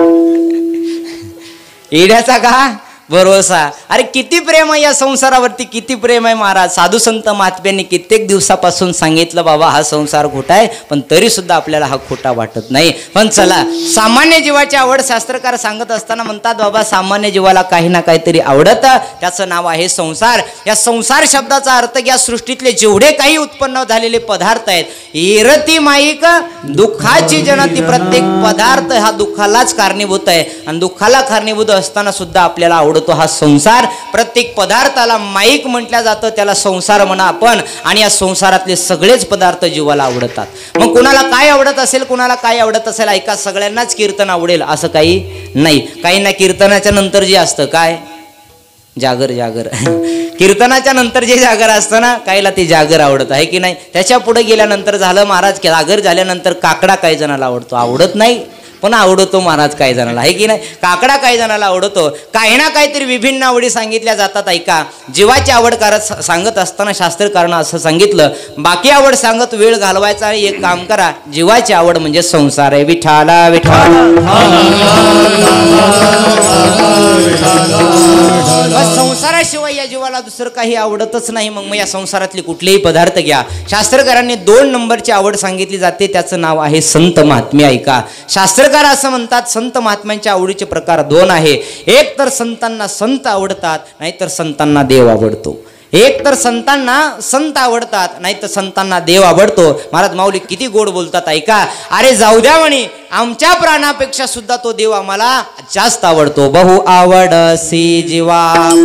येड्याचा का भरोसा. अरे किती प्रेम आहे या संसारावरती, किती प्रेम आहे महाराज. साधू संत महात्म्यांनी कित्येक दिवसापासून सांगितलं बाबा हा संसार खोटा आहे, पण तरी सुद्धा आपल्याला हा खोटा वाटत नाही. पण चला, सामान्य जीवाची आवड शास्त्रकार सांगत असताना म्हणतात बाबा सामान्य जीवाला काही ना काहीतरी आवडतं, त्याचं नाव आहे संसार. या संसार शब्दाचा अर्थ या सृष्टीतले जेवढे काही उत्पन्न झालेले पदार्थ आहेत, इरती माईक दुःखाची जनती, प्रत्येक पदार्थ हा दुःखालाच कारणीभूत आहे. आणि दुःखाला कारणीभूत असताना सुद्धा आपल्याला आवड तो हा संसार. प्रत्येक पदार्थाला माईक म्हटलं जातं, त्याला संसार म्हणा आपण. आणि या संसारातले सगळेच पदार्थ जीवाला आवडतात. मग कुणाला काय आवडत असेल, कुणाला काय आवडत असेल, ऐका सगळ्यांनाच कीर्तन आवडेल असं काही नाही. काहींना कीर्तनाच्या नंतर जे असतं काय जागर, जागर कीर्तनाच्या नंतर जे जागर असतं ना, काहीला ते जागर आवडत आहे की नाही. त्याच्या पुढे गेल्यानंतर झालं महाराज जागर झाल्यानंतर काकडा काही जणाला आवडतो, आवडत नाही पण आवडतो महाराज काही जणाला, आहे की नाही. काकडा काही जणाला आवडतो. काही ना काहीतरी विभिन्न आवडी सांगितल्या जातात. ऐका, जीवाची आवड करत सांगत असताना शास्त्रकारानं असं सांगितलं, बाकी आवड सांगत वेळ घालवायचा आणि एक काम करा, जीवाची आवड म्हणजे संसार आहे. विठाला विठाला संसाराशिवाय या जीवाला दुसरं काही आवडतच नाही. मग मग या संसारातले कुठलेही पदार्थ घ्या. शास्त्रकारांनी दोन नंबरची आवड सांगितली जाते, त्याचं नाव आहे संत महात्म्य. ऐका, शास्त्रकार असं म्हणतात संत महात्म्यांच्या आवडीचे प्रकार दोन आहे. एक तर संतांना संत आवडतात, नाहीतर संतांना देव आवडतो. एक तर संतांना संत आवडतात, नाही तर संतांना देव आवडतो. महाराज माऊली किती गोड बोलतात. ऐका, अरे जाऊ द्या म्हणे, आमच्या प्राणापेक्षा सुद्धा तो देव आम्हाला जास्त आवडतो. बहु आवडसी जीवा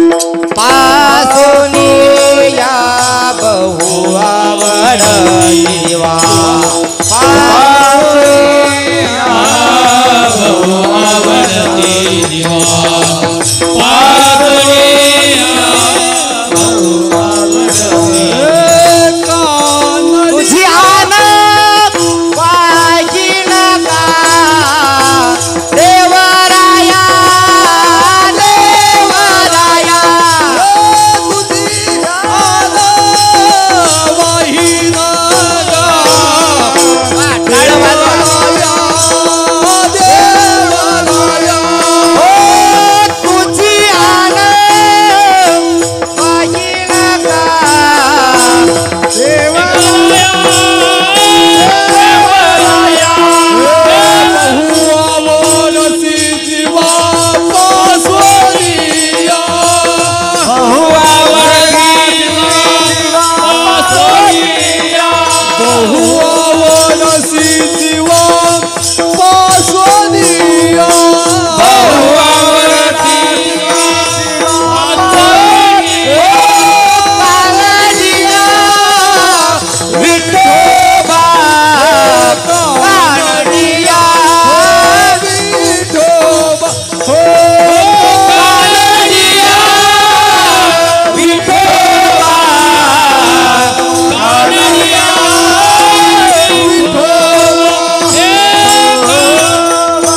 पासोनी या, बहु आवड जीवा पासोनी या, बहु आवडती जीवा पासोनी या, तुझी आनंद पाहिजे नका देवराया, देवराया तुझी आनंद पाहिजे नका देवराया, देवराया तुझी आनंद पाहिजे नका देवराया, देवराया बहु आवडसी जीवा पासोनिया, बहु आवडसी जीवा पासोनिया, बहु आवडसी जीवा पासोनिया, बहु आवडसी जीवा पासोनिया. विठोबा कानडिया, विठोबा हो कानडिया, विठोबा कानडिया, विठोबा.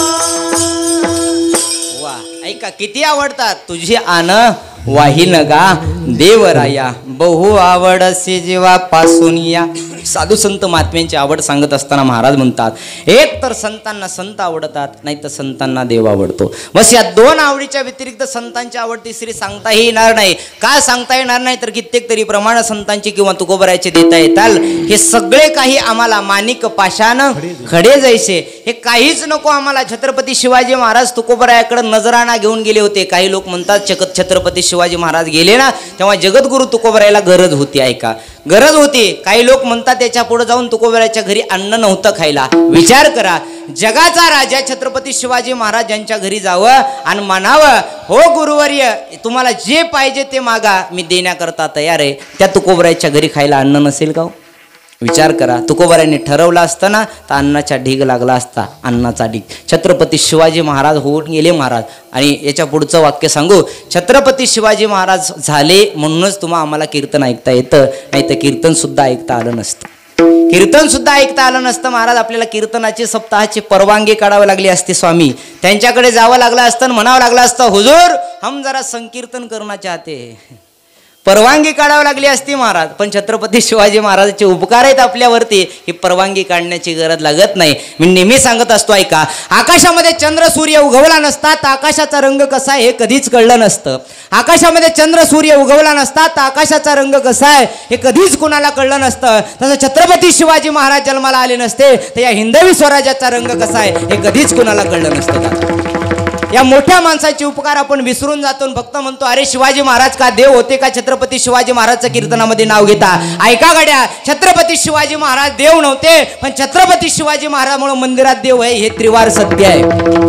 वा, ऐका किती आवडतात. तुझी आन वाहिन गा देवराया, बहु आवडसी जीवा पासून या. साधू संत महात्म्यांची आवड सांगत असताना महाराज म्हणतात, एक तर संतांना संत आवडतात, नाही तर संतांना देव आवडतो. बस या दोन आवडीच्या व्यतिरिक्त संतांची आवड तिसरी सांगताही येणार नाही. का सांगता येणार नाही तर कित्येक तरी प्रमाण संतांची किंवा तुकोबरायचे देता येताल. हे सगळे काही आम्हाला माणिक पाषाण खडे जैसे, हे काहीच नको आम्हाला. छत्रपती शिवाजी महाराज तुकोबरायाकडे नजराणा घेऊन गेले होते. काही लोक म्हणतात छत्रपती शिवाजी महाराज गेले ना तेव्हा जगद्गुरु तुकोबरायाला गरज होती. ऐका, गरज होती. काही लोक म्हणतात त्याच्या पुढे जाऊन तुकोबाराच्या घरी अन्न नव्हतं खायला. विचार करा, जगाचा राजा छत्रपती शिवाजी महाराज यांच्या घरी जावं आणि म्हणावं, हो गुरुवर्य तुम्हाला जे पाहिजे ते मागा, मी देण्याकरता तयार आहे. त्या तुकोबाराच्या घरी खायला अन्न नसेल का? विचार करा. तुकोबारांनी ठरवलं असतं ना तर अन्नाचा ढीग लागला असता, अन्नाचा ढीग. छत्रपती शिवाजी महाराज होऊन गेले महाराज. आणि याच्या पुढचं वाक्य सांगू, छत्रपती शिवाजी महाराज झाले म्हणूनच तुम्हाला आम्हाला कीर्तन ऐकता येतं, नाही तर कीर्तन सुद्धा ऐकता आलं नसतं. कीर्तन सुद्धा ऐकता आलं नसतं महाराज. आपल्याला कीर्तनाची सप्ताहाची परवानगी काढावी लागली असती स्वामी. त्यांच्याकडे जावं लागलं असतं, म्हणावं लागलं असतं, हुजूर हम जरा संकीर्तन करणं चाहते. परवानगी काढावी लागली असती महाराज. पण छत्रपती शिवाजी महाराजांचे उपकार आहेत आपल्यावरती, ही परवानगी काढण्याची गरज लागत नाही. मी नेहमी सांगत असतो, ऐका, आकाशामध्ये चंद्र सूर्य उगवला नसता तर आकाशाचा रंग कसा आहे हे कधीच कळलं नसतं. आकाशामध्ये चंद्र सूर्य उगवला नसता तर आकाशाचा रंग कसा आहे हे कधीच कुणाला कळलं नसतं. तसं छत्रपती शिवाजी महाराज जन्माला आले नसते तर या हिंदवी स्वराज्याचा रंग कसा आहे हे कधीच कुणाला कळलं नसतं. या मोठ्या माणसाचे उपकार आपण विसरून जातो, फक्त म्हणतो अरे शिवाजी महाराज का देव होते का? छत्रपती शिवाजी महाराजचं कीर्तनामध्ये नाव घेता. ऐका गड्या, छत्रपती शिवाजी महाराज देव नव्हते, पण छत्रपती शिवाजी महाराजांमुळे मंदिरात देव आहे हे त्रिवार सत्य आहे.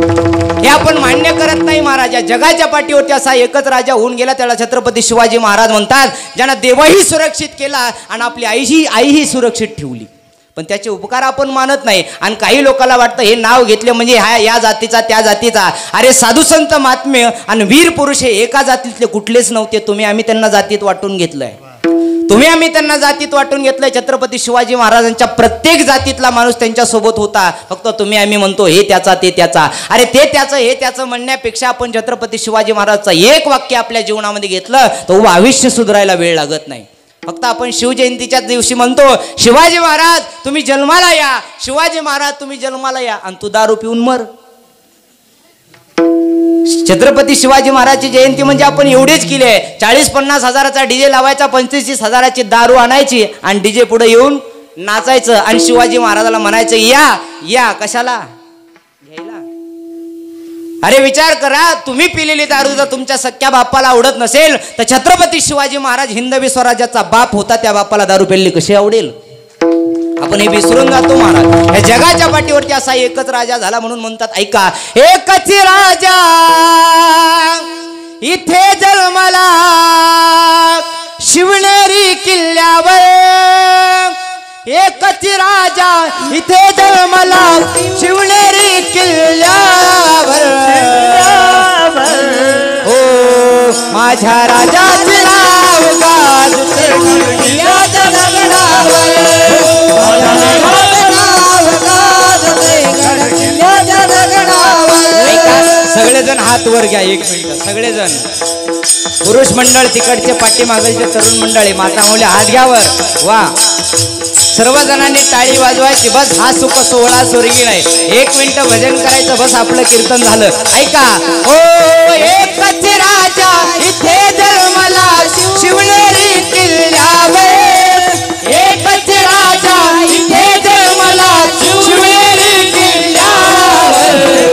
हे आपण मान्य करत नाही महाराज. या जगाच्या पाठीवरती असा एकच राजा होऊन गेला, त्याला छत्रपती शिवाजी महाराज म्हणतात, ज्यांना देवही सुरक्षित केला आणि आपली आईही आईही सुरक्षित ठेवली. पण त्याचे उपकार आपण मानत नाही. आणि काही लोकांना वाटतं हे नाव घेतले म्हणजे हा या जातीचा त्या जातीचा. अरे साधू संत महात्म्य आणि वीर पुरुष हे एका जातीतले कुठलेच नव्हते. तुम्ही आम्ही त्यांना जातीत वाटून घेतलंय. तुम्ही आम्ही त्यांना जातीत वाटून घेतलंय. छत्रपती शिवाजी महाराजांच्या प्रत्येक जातीतला माणूस त्यांच्यासोबत होता. फक्त तुम्ही आम्ही म्हणतो हे त्याचा ते त्याचा. अरे ते त्याचं हे त्याचं म्हणण्यापेक्षा आपण छत्रपती शिवाजी महाराजचं एक वाक्य आपल्या जीवनामध्ये घेतलं तर भविष्य सुधारायला वेळ लागत नाही. फक्त आपण शिवजयंतीच्या दिवशी म्हणतो शिवाजी महाराज तुम्ही जन्माला या, शिवाजी महाराज तुम्ही जन्माला या, आणि तू दारू पिऊन मर. छत्रपती शिवाजी महाराजची जयंती म्हणजे आपण एवढीच केली आहे. चाळीस पन्नास हजाराचा डीजे लावायचा, पंचवीस हजाराची दारू आणायची आणि डीजे पुढे येऊन नाचायचं आणि शिवाजी महाराजाला म्हणायचं या या. कशाला घ्यायला? अरे विचार करा, तुम्ही पिलेली दारू जर तुमच्या सख्या बापाला आवडत नसेल तर छत्रपती शिवाजी महाराज हिंदवी स्वराज्याचा बाप होता, त्या बापाला दारू पिलेली कशी आवडेल? आपण हे विसरून जातो महाराज. या जगाच्या पाठीवरती असा एकच राजा झाला म्हणून म्हणतात, ऐका, एकच राजा इथे जन्माला शिवनेरी किल्ल्यावर, एकच राजा इथे जन्माला शिवनेरी किल्ल्यावर. ओ माझ्या राजाचे नाव गाजते गडकिल्ल्याच्या दगडावर, माझ्या राजाचे नाव गाजते गडकिल्ल्याच्या दगडावर. सगळेजण हात वर घ्या एक मिनिट. सगळेजण पुरुष मंडळ तिकडचे पाठीमागलचे तरुण मंडळी माता मुले हात घ्यावर. वा, सर्वजणांनी टाळी वाजवायची. बस हा सुख सोहळा स्वर्गी नाही. एक मिनिट भजन करायचं, बस आपलं कीर्तन झालं. ऐका, ओ एकच राजा इथे जन्माला शिवनेरी किल्ल्यावर, एकच राजा इथे जन्माला शिवनेरी किल्ल्यावर.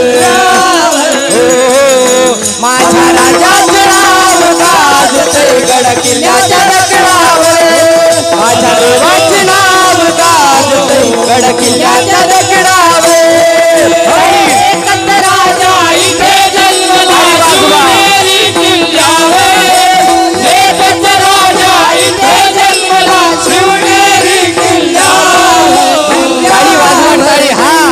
ओ माझ्या राजाचे नाव गाजते गड किल्ल्याच्या दगडावर, माझ्या देवाचे नाव गाजते गड किल्ल्याच्या दगडावर. एकच राजा इथे जन्मला शिवनेरी किल्ल्यावर, एकच राजा इथे जन्मला शिवनेरी किल्ल्यावर. गाडी वाजवा टाळी. हा,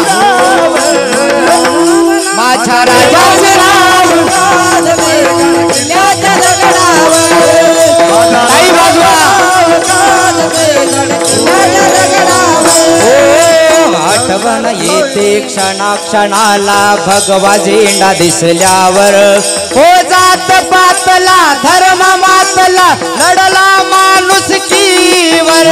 माझ्या राजाचे नाव गाजते गड किल्ल्याच्या दगडावर. टाळी वाजवा. आठवण येते क्षणा क्षणाला भगवा झेंडा दिसल्यावर, हो जात पातला धर्म मातला लढला माणुसकीवर,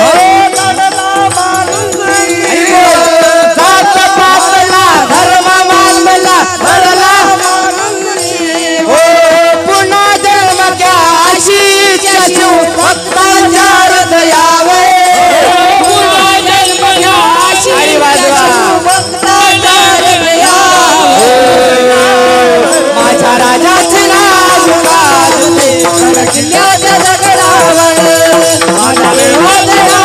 जात पातला धर्म मातला लढला, हो पुन्हा जन्म घ्या अशीच भक्तांच्या हृदयावर, माझ्या राजाचे नाव गाजते गड किल्ल्याच्या दगडावर, माझ्या देवाचे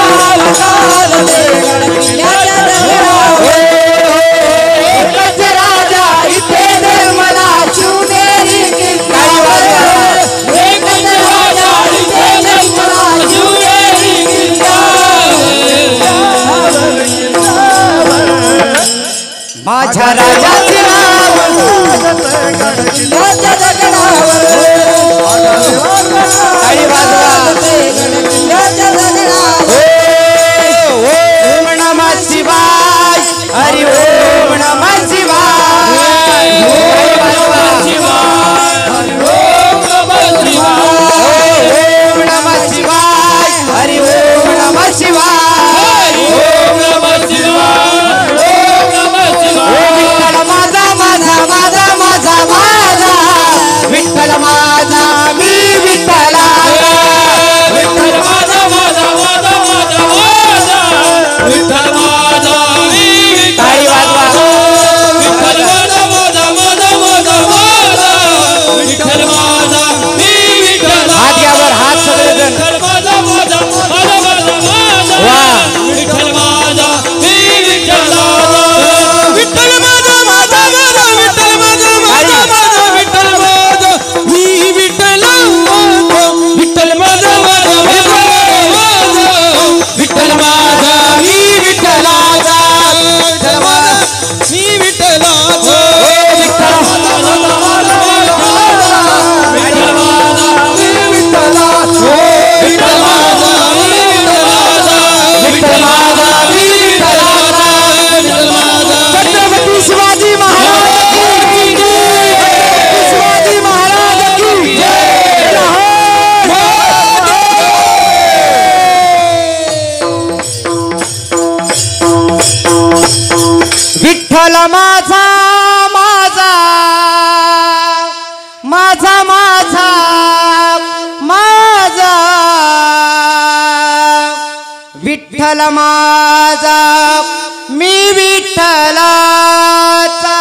माझा माझा माझा माझा माझा विठ्ठल माझा मी विठ्ठलाचा.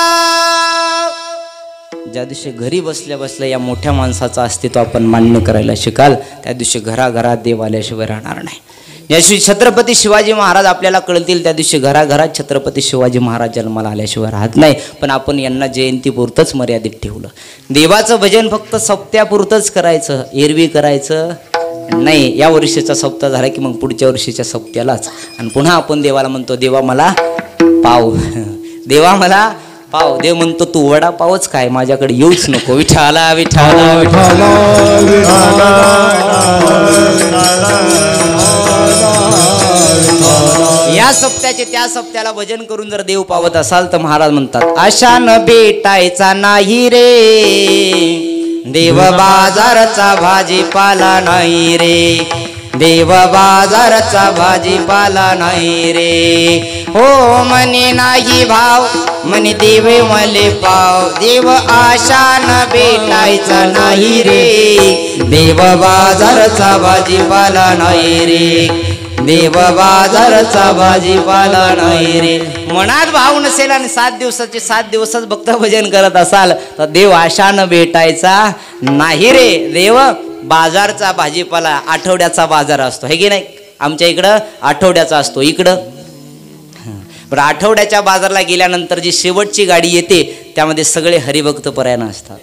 ज्या दिवशी घरी बसल्या बसल्या या मोठ्या माणसाचं अस्तित्व आपण मान्य करायला शिकाल त्या दिवशी घराघरात देव आल्याशिवाय राहणार नाही. ज्या दिवशी छत्रपती शिवाजी महाराज आपल्याला कळतील त्या दिवशी घराघरात छत्रपती शिवाजी महाराज जन्माला आल्याशिवाय राहत नाही. पण आपण यांना जयंतीपुरतंच मर्यादित ठेवलं. देवाचं भजन फक्त सप्त्यापुरतंच करायचं, एरवी करायचं नाही. या वर्षीचा सप्ताह झाला की मग पुढच्या वर्षीच्या सप्त्यालाच. आणि पुन्हा आपण देवाला म्हणतो देवा मला पाव, देवा मला पाव. देव म्हणतो तू वडा पावच काय, माझ्याकडे येऊच नको. विठाला विठाला विठाला या सप्त्याचे त्या सप्त्याला भजन करून जर देव पावत असाल तर महाराज म्हणतात आशानं भेटायचा नाही रे देव बाजारचा भाजीपाला नाही रे, देव बाजारचा भाजीपाला नाही रे. हो म्हणे नाही भाव म्हणे देव मले पाव, देव आशान भेटायचा नाही रे देव बाजारचा भाजीपाला नाही रे, देव बाजारचा भाजीपाला नाही रे. मनात भाव नसेल आणि सात दिवसाचे सात दिवसच भक्त भजन करत असाल तर देव आशान भेटायचा नाही रे. देव बाजारचा भाजीपाला आठवड्याचा बाजार असतो हे की नाही. आमच्या इकडं आठवड्याचा असतो, इकडं बरं. आठवड्याच्या बाजारला गेल्यानंतर जी शेवटची गाडी येते त्यामध्ये सगळे हरिभक्त परायण असतात,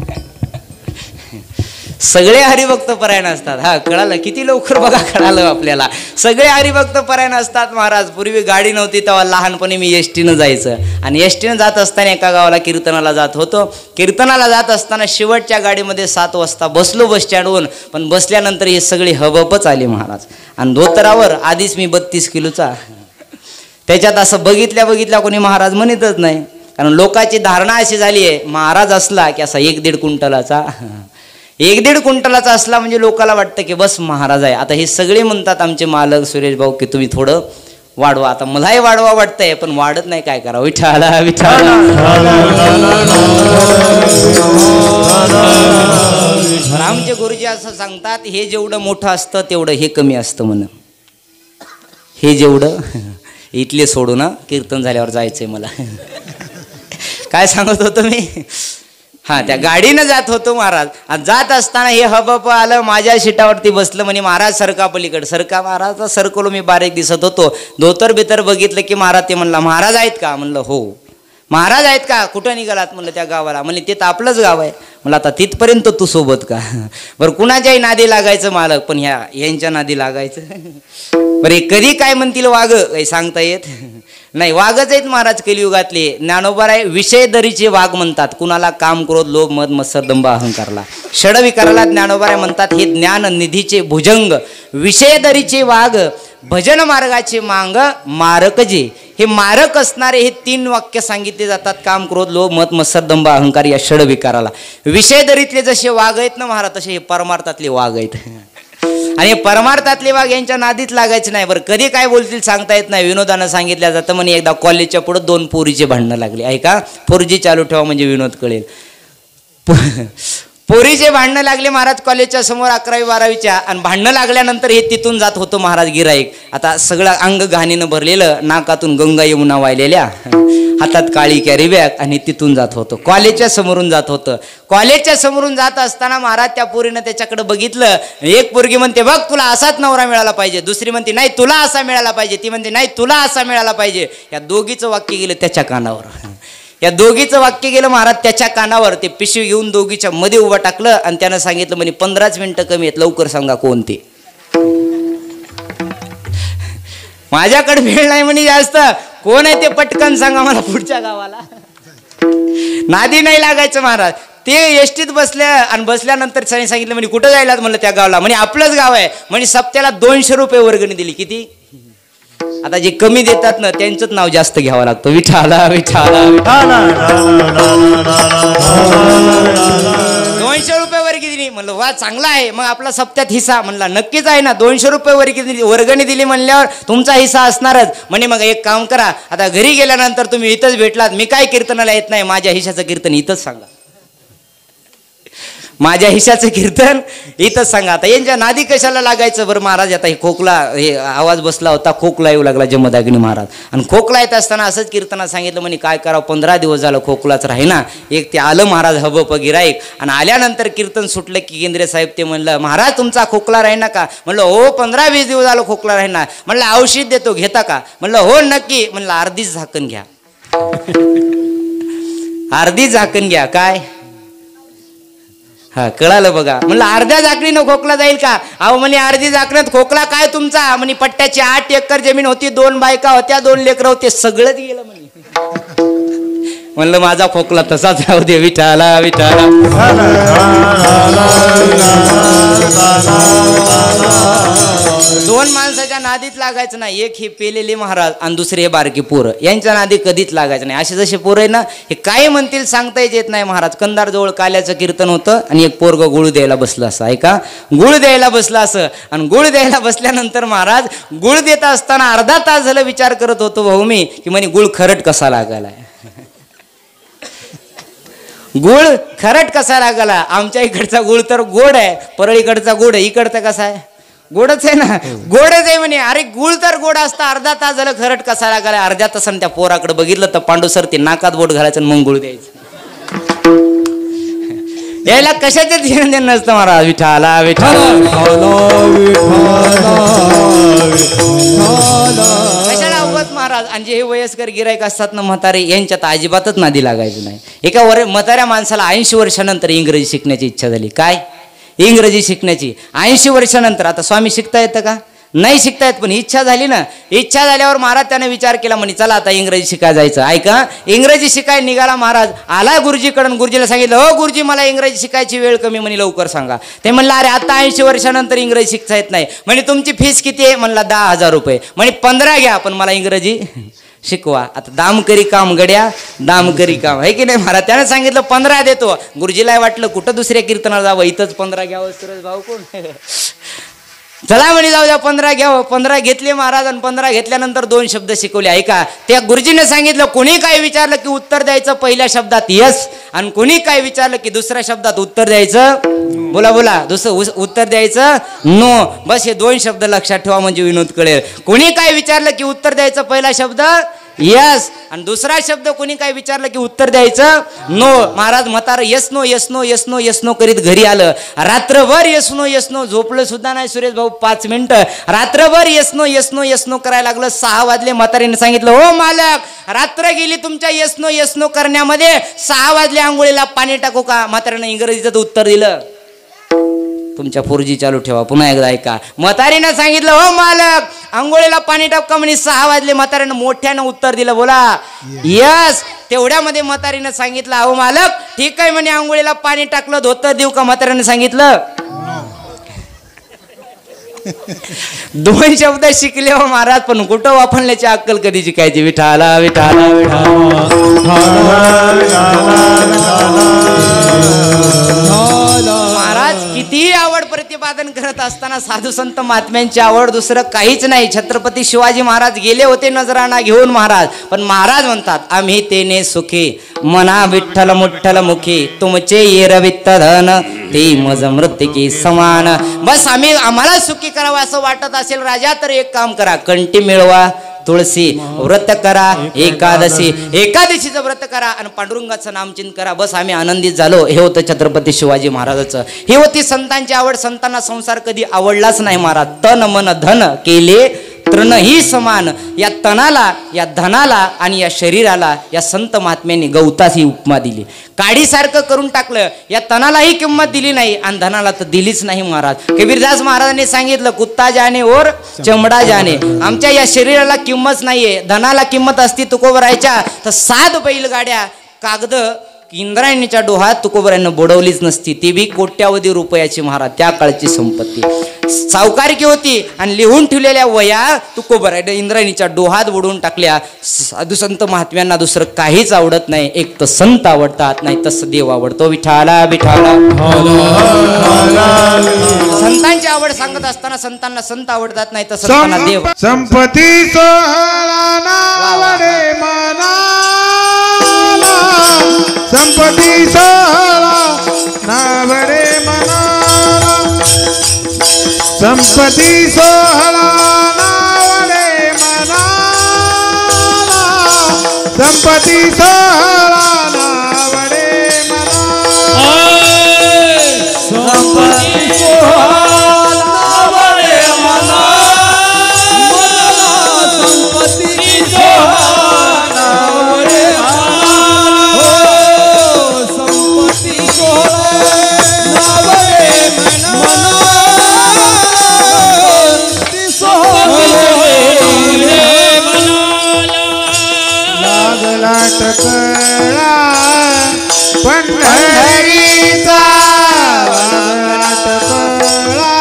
सगळे हरिभक्त परायण असतात. हा कळालं किती लवकर बघा, कळालं आपल्याला. सगळे हरिभक्त परायण असतात महाराज. पूर्वी गाडी नव्हती तेव्हा लहानपणी मी एस टीनं जायचं आणि एस टीनं जात असताना एका गावाला कीर्तनाला जात होतो. कीर्तनाला जात असताना शेवटच्या गाडीमध्ये सात वाजता बसलो बस स्टँडवरून. पण बसल्यानंतर हे सगळे हबपच आले महाराज. आणि धोतरावर आधीच मी बत्तीस किलोचा, त्याच्यात असं बघितल्या बघितल्या कोणी महाराज म्हणतच नाही. कारण लोकांची धारणा अशी झाली आहे महाराज असला की असा एक दीड क्विंटलाचा, एक दीड क्विंटलाचा असला म्हणजे लोकांना वाटतं की बस महाराज आहे. आता हे सगळे म्हणतात आमचे मालक सुरेश भाऊ की तुम्ही थोडं वाढवा. आता मलाही वाढवा वाटतंय पण वाढत नाही, काय करावं. विठाला विठाला आमचे गुरुजी असं सांगतात हे जेवढं मोठं असतं तेवढं हे कमी असतं म्हण. हे जेवढं इथले सोडू ना, कीर्तन झाल्यावर जायचंय मला. काय सांगत होतो मी. हा त्या गाडीनं जात होतो महाराज. जात असताना हे हबप आलं, माझ्या सीटावरती बसलं. म्हणे महाराज सरका पलीकडे. सरका महाराज सरकलो मी, बारीक दिसत होतो. धोतर बितर बघितलं की महाराज ते म्हणला महाराज आहेत का. म्हणलं हो. महाराज आहेत का, कुठं निघालात म्हणलं त्या गावाला. म्हणले ते तर आपलंच गाव आहे. म्हणलं आता तिथपर्यंत तू सोबत का. बरं कुणाच्याही नादी लागायचं मालक, पण ह्या यांच्या नादी लागायचं. बरे कधी काय म्हणतील वाघ काही सांगता येत नाही. वाघच आहेत महाराज कलियुगातले. ज्ञानोबा विषय दरीचे वाघ म्हणतात. कुणाला काम क्रोध लोभ मद मत्सर दंभ अहंकारला षडविकाराला ज्ञानोबा म्हणतात हे ज्ञान निधीचे भुजंग. विषय दरीचे वाघ भजन मार्गाचे मांग मारक जे. हे मारक असणारे हे तीन वाक्य सांगितले जातात. काम क्रोध लोभ मद मत्सर दंभ अहंकार या षडविकाराला. विषय दरीतले जसे वाघ आहेत ना महाराज तसे हे परमार्थातले वाघ आहेत. आणि परमार्थातले वाघ यांच्या नादीत लागायचं नाही. बरं कधी काय बोलतील सांगता येत नाही. विनोदानं सांगितलं जातं म्हणे एकदा कॉलेजच्या पुढे दोन पोरीचे भांडणं लागले. ऐका, फोर जी चालू ठेवा म्हणजे विनोद कळेल. पोरीचे भांडणं लागले महाराज कॉलेजच्या समोर अकरावी बारावीच्या. आणि भांडणं लागल्यानंतर हे तिथून जात होतं महाराज गिराईक. आता सगळं अंग घाणीनं भरलेलं, नाकातून गंगा यमुना वाहिलेल्या, हातात काळी कॅरी बॅग आणि तिथून जात होतं. कॉलेजच्या समोरून जात होतं. कॉलेजच्या समोरून जात असताना महाराज त्या पोरीनं त्याच्याकडे बघितलं. एक पोरगी म्हणते बघ तुला असाच नवरा मिळाला पाहिजे. दुसरी म्हणते नाही तुला असा मिळाला पाहिजे. ती म्हणते नाही तुला असा मिळाला पाहिजे. या दोघीचं वाक्य गेलं त्याच्या कानावर. या दोघीचं वाक्य गेलं महाराज त्याच्या कानावर. ते पिशवी घेऊन दोघीच्या मध्ये उभं टाकलं आणि त्यानं सांगितलं म्हणे पंधराच मिनिटं कमी आहेत, लवकर सांगा कोण ते. माझ्याकडे वेळ नाही म्हणे जास्त, कोण आहे ते पटकन सांगा मला पुढच्या गावाला. नादी नाही लागायचं महाराज. ते एसटीत बसल्या आणि बसल्यानंतर सांगितलं म्हणे कुठं जायला. म्हणलं त्या गावाला. म्हणे आपलंच गाव आहे. म्हणे सप्त्याला दोनशे रुपये वर्गणी दिली. किती. आता जे कमी देतात ना त्यांचंच नाव जास्त घ्यावं लागतं. विठाला विठाला विठाला. दोनशे रुपये वर्गणी दिली. म्हणलं वा चांगला आहे, मग आपला सप्त्यात हिस्सा. म्हणला नक्कीच आहे ना. दोनशे रुपये वर्गणी वर्गणी दिली म्हणल्यावर तुमचा हिस्सा असणारच. म्हणे मग एक काम करा, आता घरी गेल्यानंतर तुम्ही इथंच भेटलात, मी काय कीर्तनाला येत नाही, माझ्या हिश्शाचं कीर्तन इथंच सांगा. माझ्या हिश्शाचं कीर्तन इथंच सांगा. आता यांच्या नादी कशाला लागायचं बरं महाराज. आता हे खोकला, हे आवाज बसला होता, खोकला येऊ लागला जमदाग्नी महाराज. आणि खोकला येत असताना असंच कीर्तनात सांगितलं. म्हणे काय करावं, पंधरा दिवस झालं खोकलाच राही ना. एक ते आलं महाराज हबप गिराईक. आणि आल्यानंतर कीर्तन सुटलं की केंद्रे साहेब ते म्हणलं महाराज तुमचा खोकला राही ना का. म्हणलं हो पंधरा वीस दिवस झालं खोकला राही ना. म्हणलं औषध देतो घेता का. म्हणलं हो नक्की. म्हणलं अर्धीच झाकण घ्या. अर्धी झाकण घ्या. काय हा कळालं बघा. म्हणलं अर्ध्या झाकणीनं खोकला जाईल का. अहो म्हणे अर्धी झाकण्यात खोकला काय तुमचा. म्हणे पट्ट्याची आठ एकर जमीन होती, दोन बायका होत्या, दोन लेकरं होते, सगळंच गेलं म्हणे. म्हणलं माझा खोकला तसाच राहू दे. विठाला विठाला. दोन माणसाच्या नादीत लागायचं नाही. एक हे पेलेले महाराज आणि दुसरे हे बारकी पोरं. यांच्या नादी कधीच लागायचं नाही. असे जसे पोरं आहे ना, हे काय म्हणतील सांगता येत नाही महाराज. कंदार जवळ काल्याचं कीर्तन होतं आणि एक पोरग गुळ द्यायला बसलं असं. ऐका, गुळ द्यायला बसलं असं. आणि गुळ द्यायला बसल्यानंतर महाराज गुळ देत असताना अर्धा तास झालं विचार करत होतो भाऊ मी, की म्हणे गुळ खरट कसा लागायला. गुळ खरट कसा लागला. आमच्या इकडचा गुळ तर गोड आहे, परळीकडचा गोड आहे, इकडचा कसा आहे, गोडच आहे ना. गोडच आहे म्हणे. अरे गुळ तर गोड असता, अर्धा तास झालं खरट कसा लागला. अर्ध्या तासाने त्या पोराकडे बघितलं तर पांडू सर ते नाकात बोट घालायचं आणि मग गुळ द्यायचं. यायला कशाचं ध्यान देणं नसतं महाराज. विठाला विठाला. कशाला उगत महाराज. आणि जे हे वयस्कर गिरायक असतात ना म्हातारे, यांच्यात अजिबातच नादी लागायचं नाही. एका वर म्हाताऱ्या माणसाला ऐंशी वर्षानंतर इंग्रजी शिकण्याची इच्छा झाली. काय इंग्रजी शिकण्याची ऐंशी वर्षानंतर. आता स्वामी शिकता येतं का. नाही शिकता येत, पण इच्छा झाली ना. इच्छा झाल्यावर महाराज त्याने विचार केला. म्हणे चला आता इंग्रजी शिकायला जायचं. ऐका, इंग्रजी शिकायला निघाला महाराज. आला गुरुजीकडून. गुरुजीला सांगितलं हो गुरुजी मला इंग्रजी शिकायची वेळ कमी, म्हणे लवकर सांगा. ते म्हणलं अरे आता ऐंशी वर्षानंतर इंग्रजी शिकता येत नाही. म्हणे तुमची फीस किती आहे. म्हणला दहा हजार रुपये. म्हणे पंधरा घ्या पण मला इंग्रजी शिकवा. आता दाम करी काम गड्या, दाम करी काम आहे की नाही महाराज. त्याने सांगितलं पंधरा देतो. गुरुजीला वाटलं कुठं दुसऱ्या कीर्तनाला जावं, इथंच पंधरा घ्यावं. सुरज भाऊ कोण. चला म्हणे जाऊ द्या पंधरा घ्यावं. पंधरा घेतले महाराज. आणि पंधरा घेतल्यानंतर दोन शब्द शिकवले. ऐका, त्या गुरुजीने सांगितलं कोणी काय विचारलं की उत्तर द्यायचं पहिल्या शब्दात यस, आणि कोणी काय विचारलं की दुसऱ्या शब्दात उत्तर द्यायचं, बोला बोला, दुसरं उत्तर द्यायचं नो. बस हे दोन शब्द लक्षात ठेवा म्हणजे विनोद कळेल. कोणी काय विचारलं की उत्तर द्यायचं पहिला शब्द यस, आणि दुसरा शब्द कोणी काय विचारलं की उत्तर द्यायचं नो. महाराज म्हातारं yes no yes no yes no yes no करीत घरी आलं. रात्रभर यस नो यस नो, झोपलं सुद्धा नाही सुरेश भाऊ पाच मिनिटं. रात्रभर yes no yes no yes no करायला लागलं. सहा वाजले. म्हातारीने सांगितलं हो मालक रात्र गेली तुमच्या यस नो यस नो करण्यामध्ये. सहा वाजले आंघोळीला पाणी टाकू का. म्हातारीने इंग्रजीचं उत्तर दिलं तुमच्या फोरजी चालू ठेवा. पुन्हा एकदा ऐका. म्हातारीनं सांगितलं हो मालक आंघोळीला पाणी टाका. म्हणे सहा वाजले. म्हातारीनं मोठ्यानं उत्तर दिलं बोला यस. तेवढ्यामध्ये म्हातारीनं सांगितलं अहो मालक ठीक आहे म्हणे आंघोळीला पाणी टाकलं धोतर देऊ का. म्हातारीनं सांगितलं दोन शब्द शिकले हो महाराज, पण कुठं वापरण्याची अक्कल कधी शिकायची. विठाला विठाला विठाला. महाराज किती आवड प्रतिपादन करत असताना साधू संत महात्म्यांची आवड दुसरं काहीच नाही. छत्रपती शिवाजी महाराज गेले होते नजराणा घेऊन महाराज, पण महाराज म्हणतात आम्ही तेने सुखी मना विठ्ठल मुठ्ठल मुखी तुमचे येरवित्त धन ते मज मृत्तिकी समान. बस आम्ही आम्हाला सुखी करावं असं वाटत असेल राजा तर एक काम करा, कंठी मिळवा, तुळशी व्रत करा, एकादशी एकादशीचं व्रत करा आणि पांडुरंगाचं नामचिंत करा. बस आम्ही आनंदित झालो. हे होतं छत्रपती शिवाजी महाराजाचं. ही होती संतांची आवड. संतांना संसार कधी आवडलाच नाही महाराज. तन मन धन केले तृणही समान. या तनाला या धनाला आणि या शरीराला या संत महात्म्यांनी गवतास ही उपमा दिली. काडीसारखं करून टाकलं. या तनालाही किंमत दिली नाही आणि धनाला तर दिलीच नाही महाराज. कबीरदास महाराजांनी सांगितलं कुत्ता जाने और चमडा जाने. आमच्या या शरीराला किंमत नाहीये. धनाला किंमत असती तुकोबरायच्या तर सात बैलगाड्या कागद इंद्रायणीच्या डोहात तुकोबरांना बुडवलीच नसती, ती बी कोट्यावधी रुपयाची महाराज त्या काळची संपत्ती सावकारकी होती. आणि लिहून ठेवलेल्या वया तुकोबराने इंद्रायणीच्या डोहात बुडवून टाकल्या. साधू संत महात्म्यांना दुसरं काहीच आवडत नाही, एक तर संत आवडतात, नाही तसं देव आवडतो. विठाला विठाला. संतांची आवड सांगत असताना संतांना संत आवडतात, नाही तर संतांना देव. संपत्ती सोहळा नावडे मनाला, संपत्ती सोहळा नावडे मनाला, संपत्ती सोहळा नावडे मनाला, संपत्ती सोहळा नावडे मनाला, संपत्ती सोहळा नावडे मनाला, संपत्ती सोहळा नावडे मनाला, संपत्ती सोहळा नावडे लागला टकळा पंढरीचा, लागला टकळा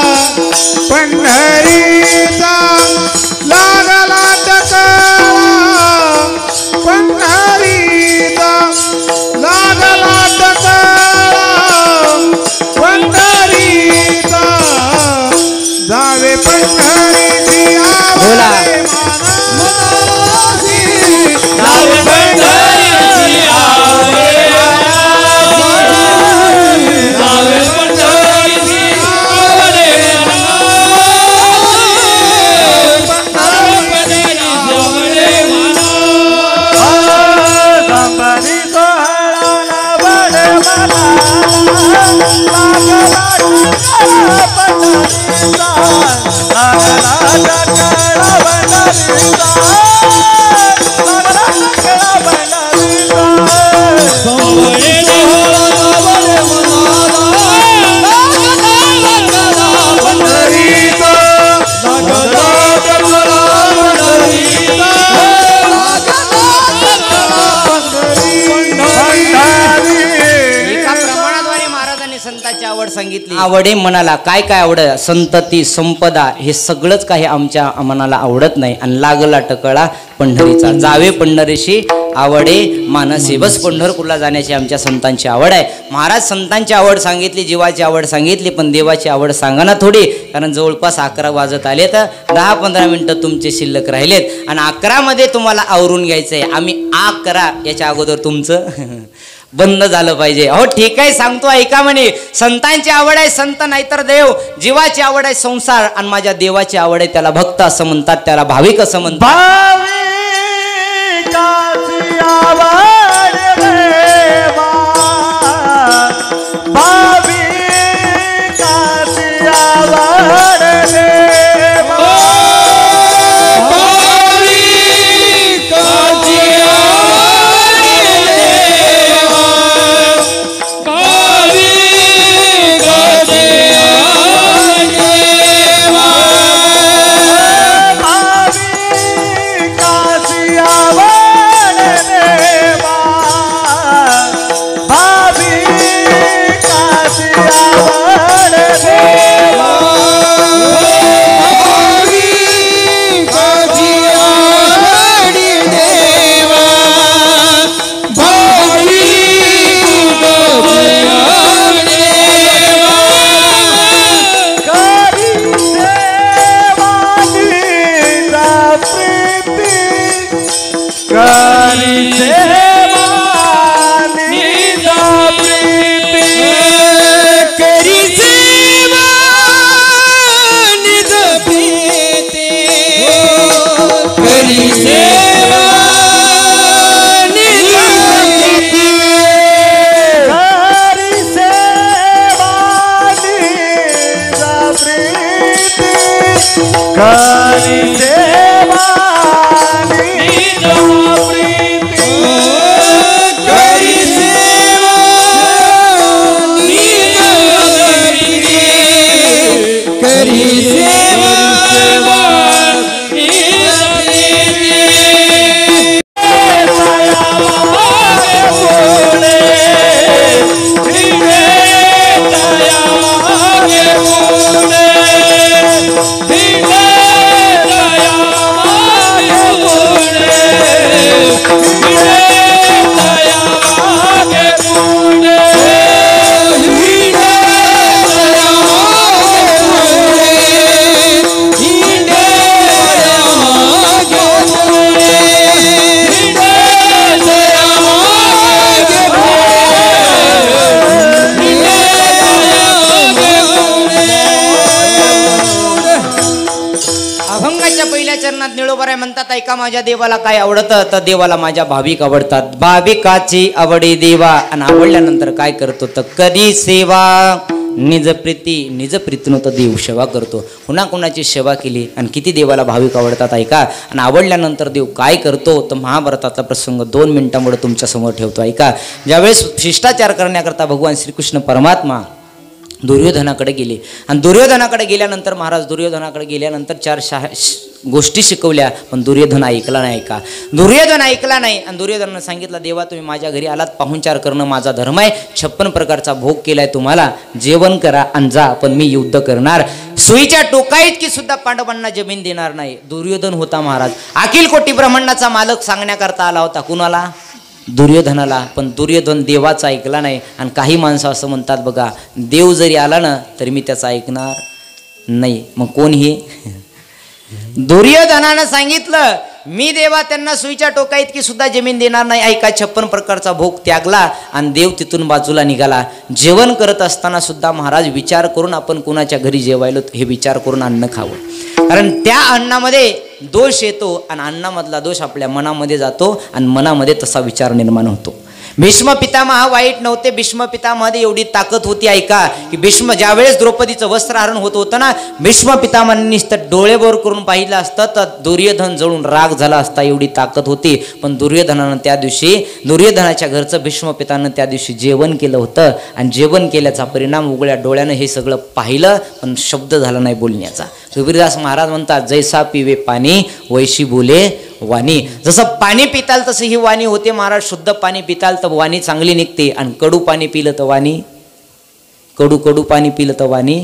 पंढरीचा, लागला टकळा पंढरीचा, लागला टकळा पंढरीचा, जावे पंढरीची आवडे मनासी, जावे पंढरीची आवडे मनासी, जावे पंढरीची आवडे मनासी, पंढरीची आवडे मनासी, संपत्ती सोहळा नावडे मनाला, लागला पंढरीचा, लागला टकळा पंढरीचा, लागला टकळा पंढरीचा, संपत्ती सोहळा नावडे मनाला, लागला पंढरीचा, लागला टकळा पंढरीचा, लागला टकळा पंढरीचा. एका प्रमाणाद्वारे महाराजांनी संतांची आवड सांगितली. आवडे मनाला काय काय आवड, संतती संपदा हे सगळंच काही आमच्या मनाला आवडत नाही. आणि लागला टकळा पंढरीचा, जावे पंढरीशी आवडे मानसी, बस पंढरपूरला जाण्याची आमच्या संतांची आवड आहे. महाराज संतांची आवड सांगितली, जीवाची आवड सांगितली, पण देवाची आवड सांगा ना थोडी, कारण जवळपास अकरा वाजत आले तर दहा पंधरा मिनिटं तुमचे शिल्लक राहिलेत. आणि अकरा मध्ये तुम्हाला आवरून घ्यायचंय. आम्ही अकरा याच्या अगोदर तुमचं बंद झालं पाहिजे. हो ठीक आहे, सांगतो ऐका म्हणे. संतांची आवड आहे संत नाहीतर देव, जीवाची आवड आहे संसार, आणि माझ्या देवाची आवड आहे त्याला भक्त असं म्हणतात, त्याला भाविक असं म्हणतात. भाविकाची आवड देवा, भाविकाची आवड देवा, भाविकाची सेवा चरणात निळोबराय म्हणतात ऐका माझ्या देवाला काय आवडतं तर देवाला माझ्या भाविक आवडतात. भाविकाची आवडी देवा आणि आवडल्यानंतर काय करतो तर कधी सेवा निज प्रीती निज प्रीतीनं तर देव सेवा करतो. कुणा कुणाची सेवा केली आणि किती देवाला भाविक आवडतात ऐका. आणि आवडल्यानंतर देव काय करतो तर महाभारताचा प्रसंग दोन मिनिटांमुळे तुमच्या समोर ठेवतो ऐका. ज्यावेळेस शिष्टाचार करण्याकरता भगवान श्रीकृष्ण परमात्मा दुर्योधनाकडे गेले आणि दुर्योधनाकडे गेल्यानंतर महाराज दुर्योधनाकडे गेल्यानंतर चार शा गोष्टी शिकवल्या पण दुर्योधन ऐकला नाही का. दुर्योधन ऐकला नाही आणि दुर्योधनानं सांगितलं देवा तुम्ही माझ्या घरी आलात पाहुणचार करणं माझा धर्म आहे. छप्पन प्रकारचा भोग केलाय तुम्हाला जेवण करा आणि जा पण मी युद्ध करणार. सुईच्या टोका इतकी सुद्धा पांडवांना जमीन देणार नाही. दुर्योधन होता महाराज. अखिल कोटी ब्रह्मांडाचा मालक सांगण्याकरता आला होता कुणाला दुर्योधनाला. पण दुर्योधन देवाचा ऐकला नाही. आणि काही माणसं असं म्हणतात बघा देव जरी आला ना तरी मी त्याचा ऐकणार नाही. मग कोण हे दुर्योधनानं सांगितलं मी देवा त्यांना सुईच्या टोका इतकी सुद्धा जमीन देणार नाही. ऐका छप्पन प्रकारचा भोग त्यागला आणि देव तिथून बाजूला निघाला. जेवण करत असताना सुद्धा महाराज विचार करून आपण कुणाच्या घरी जेवायलो हे विचार करून अन्न खावं. कारण त्या अन्नामध्ये दोष येतो आणि अन्नामधला दोष आपल्या मनामध्ये जातो आणि मनामध्ये तसा विचार निर्माण होतो. भीष्म पितामह वाईट नव्हते. भीष्म पितामहामध्ये एवढी ताकद होती ऐका की भीष्म ज्यावेळेस द्रौपदीचं वस्त्रहरण होत होतं ना भीष्म पितामहांनी डोळे बोर करून पाहिलं असतं तर दुर्योधन जळून राग झाला असता एवढी ताकद होती. पण दुर्योधनानं त्या दिवशी दुर्योधनाच्या घरचं भीष्म पितानं त्या दिवशी जेवण केलं होतं आणि जेवण केल्याचा परिणाम उघड्या डोळ्यानं हे सगळं पाहिलं पण शब्द झाला नाही बोलण्याचा. कबीरदास महाराज म्हणतात जैसा पिवे पाणी वैशी बोले वाणी. जसं पाणी पिताल तसं ही वाणी होते महाराज. शुद्ध पाणी पिताल तर वाणी चांगली निघते आणि कडू पाणी पिलं तर वाणी कडू कडू पाणी पिलं तर वाणी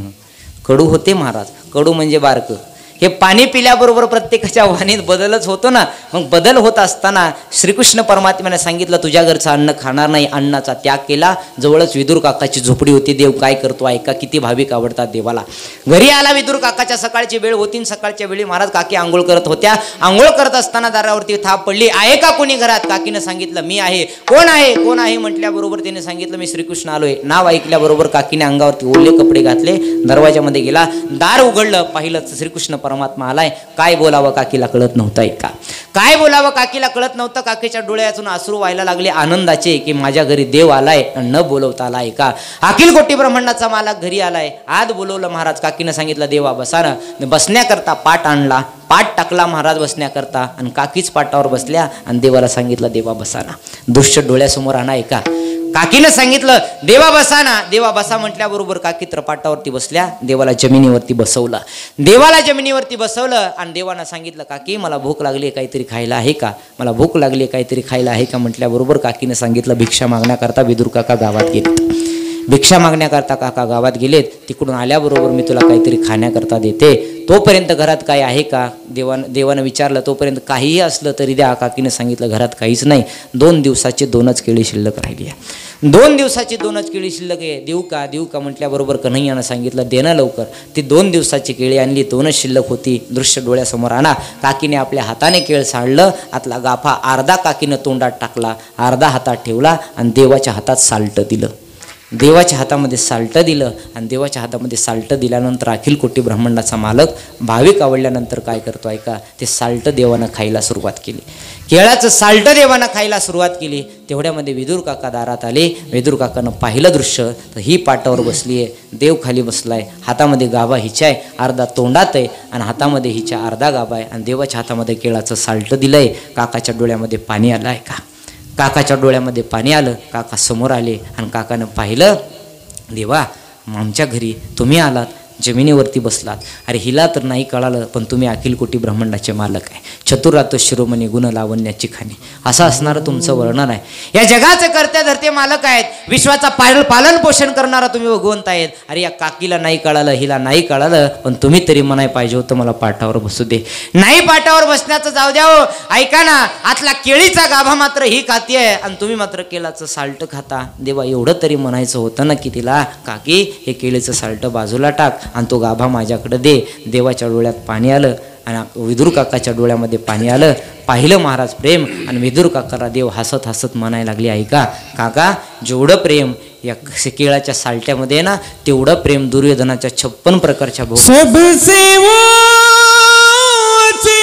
कडू होते महाराज. कडू म्हणजे बारकं. हे पाणी पिल्याबरोबर प्रत्येकाच्या वाणीत बदलच होतो ना. मग बदल होत असताना श्रीकृष्ण परमात्म्याने सांगितलं तुझ्या घरचं अन्न खाणार नाही. अन्नाचा त्याग केला. जवळच विदुर काकाची झोपडी होती. देव काय करतो ऐका किती भाविक आवडतात देवाला. घरी आला विदुर काकाच्या सकाळची वेळ होती. सकाळच्या वेळी महाराज काकी आंघोळ करत होत्या. आंघोळ करत असताना दारावरती थाप पडली. आहे का कोणी घरात. काकीनं सांगितलं मी आहे. कोण आहे कोण आहे म्हटल्याबरोबर त्याने सांगितलं मी श्रीकृष्ण आलोय. नाव ऐकल्याबरोबर काकीने अंगावरती ओले कपडे घातले. दरवाजामध्ये गेला. दार उघडलं पाहिलं श्रीकृष्ण परमात्मा आलाय. काय बोलावं काकीला कळत नव्हतं ऐका. काय बोलावं काकीला कळत नव्हतं. काकीच्या डोळ्यातून अश्रू व्हायला लागले आनंदाचे की माझ्या घरी देव आलाय न बोलवता आलाय का. अखिल कोटी ब्रह्मांडाचा मालक घरी आलाय. आज बोलवलं महाराज. काकीनं सांगितलं देवा बसा ना. बसण्याकरता पाट आणला. पाट टाकला महाराज बसण्याकरता आणि काकीच पाटावर बसल्या आणि देवाला सांगितलं देवा बसा ना. दृश्य डोळ्यासमोर आणा ऐका. काकीनं सांगितलं देवा बसा ना. देवा बसा म्हटल्याबरोबर काकी त्रपाटावरती बसल्या. देवाला जमिनीवरती बसवलं. देवाला जमिनीवरती बसवलं आणि देवानं सांगितलं काकी मला भूक लागली काहीतरी खायला आहे का. मला भूक लागली काहीतरी खायला आहे का म्हटल्याबरोबर काकीनं सांगितलं भिक्षा मागण्याकरता विदुर काका गावात गेलेत. भिक्षा मागण्याकरता काका गावात गेलेत. तिकडून आल्याबरोबर मी तुला काहीतरी खाण्याकरता देते. तोपर्यंत घरात काय आहे का. देवान देवानं विचारलं तोपर्यंत काहीही असलं तरी द्या. काकीने सांगितलं घरात काहीच नाही. दोन दिवसाची दोनच केळी शिल्लक राहिली आहे. दोन दिवसाची दोनच केळी शिल्लक आहे. देऊ का देऊ का म्हटल्याबरोबर कन्हैयानं सांगितलं देणं लवकर. ती दोन दिवसाची केळी आणली. दोनच शिल्लक होती. दृश्य डोळ्यासमोर आणा. काकीने आपल्या हाताने केळ साळलं. आतला गाफा अर्धा काकीनं तोंडात टाकला. अर्धा हातात ठेवला आणि देवाच्या हातात साल्ट दिलं. देवाच्या हातामध्ये साल्ट दिलं आणि देवाच्या हातामध्ये साल्ट दिल्यानंतर अखिल कोटी ब्रह्मांडाचा मालक भाविक आवडल्यानंतर काय करतो ऐका. ते साल्ट देवानं खायला सुरुवात केली. केळाचं साल्ट देवानं खायला सुरुवात केली. तेवढ्यामध्ये विदुर काका दारात आले. विदुर काकानं पाहिलं दृश्य तर ही पाटावर बसली आहे. देव खाली बसलाय. हातामध्ये गाभा हिच्या आहे. अर्धा तोंडात आहे आणि हातामध्ये हिच्या अर्धा गाभा आहे आणि देवाच्या हातामध्ये केळाचं साल्ट दिलंय. काकाच्या डोळ्यामध्ये पाणी आलं आहे का. काकाच्या डोळ्यामध्ये पाणी आलं. काका समोर आले आणि काकानं पाहिलं देवा आमच्या घरी तुम्ही आलात जमिनीवरती बसलात. अरे हिला तर नाही कळालं पण तुम्ही अखिल कोटी ब्रह्मांडाचे मालक आहे. चतुरात शिरोमणी गुण लावण्याची खाणी असं असणारं तुमचं वर्णन आहे. या जगाचे करते धरते मालक आहेत. विश्वाचा पालन पालन पोषण करणारा तुम्ही भगवंत आहेत. अरे या काकीला नाही कळालं हिला नाही कळालं पण तुम्ही तरी म्हणाय पाहिजे होतं मला पाटावर बसू दे. नाही पाटावर बसण्याचं जाऊ द्या हो. ऐका ना आतला केळीचा गाभा मात्र ही खाती आहे आणि तुम्ही मात्र केळाचं साल्ट खाता. देवा एवढं तरी म्हणायचं होतं ना की तिला काकी हे केळीचं साल्ट बाजूला टाक आणि तो गाभा माझ्याकडे दे. देवाच्या डोळ्यात पाणी आलं आणि विदुर काकाच्या डोळ्यामध्ये पाणी आलं. पाहिलं महाराज प्रेम आणि विदुर काकाला देव हसत हसत म्हणायला लागले ऐका काका जेवढं प्रेम या केळाच्या साल्ट्यामध्ये आहे ना तेवढं प्रेम दुर्योधनाच्या छप्पन प्रकारच्या भोग सबसे वाचे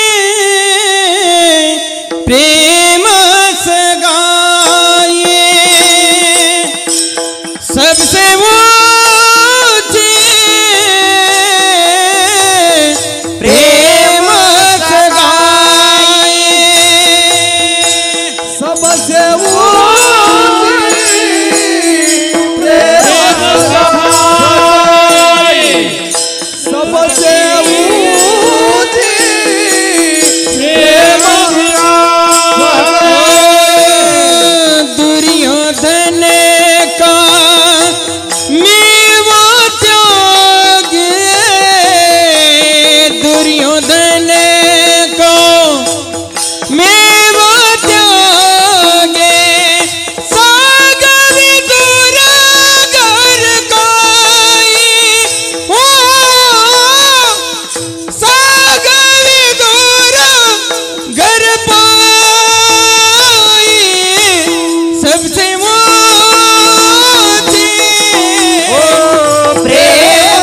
प्रेम सगाए सबसे ऊंची प्रेम सगाए सबसे ऊंची प्रेम सगाए सबसे ऊंची प्रेम दुर्योधन का मेवा त्याग दुर्योधन को मेवा त्याग सागर दूर घर गाई ओ सागर दूर घर पाई सबसे ऊंची प्रेम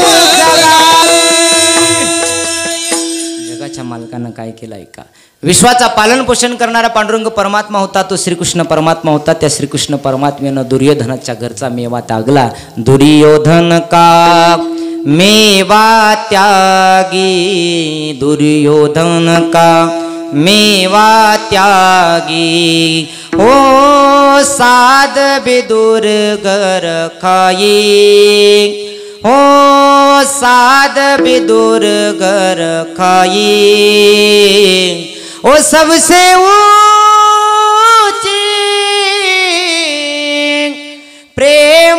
जगाच्या मालकानं काय केलं ऐका. विश्वाचा पालन पोषण करणारा पांडुरंग परमात्मा होता, तो श्रीकृष्ण परमात्मा होता. त्या श्रीकृष्ण परमात्म्यानं दुर्योधनाच्या घरचा मेवा त्यागला. दुर्योधन का मेवा त्यागी दुर्योधन का मेवा त्यागी ओ साध बिदुर घर खाई हो साध बिदुर घर खाई ओ सबसे ऊंची प्रेम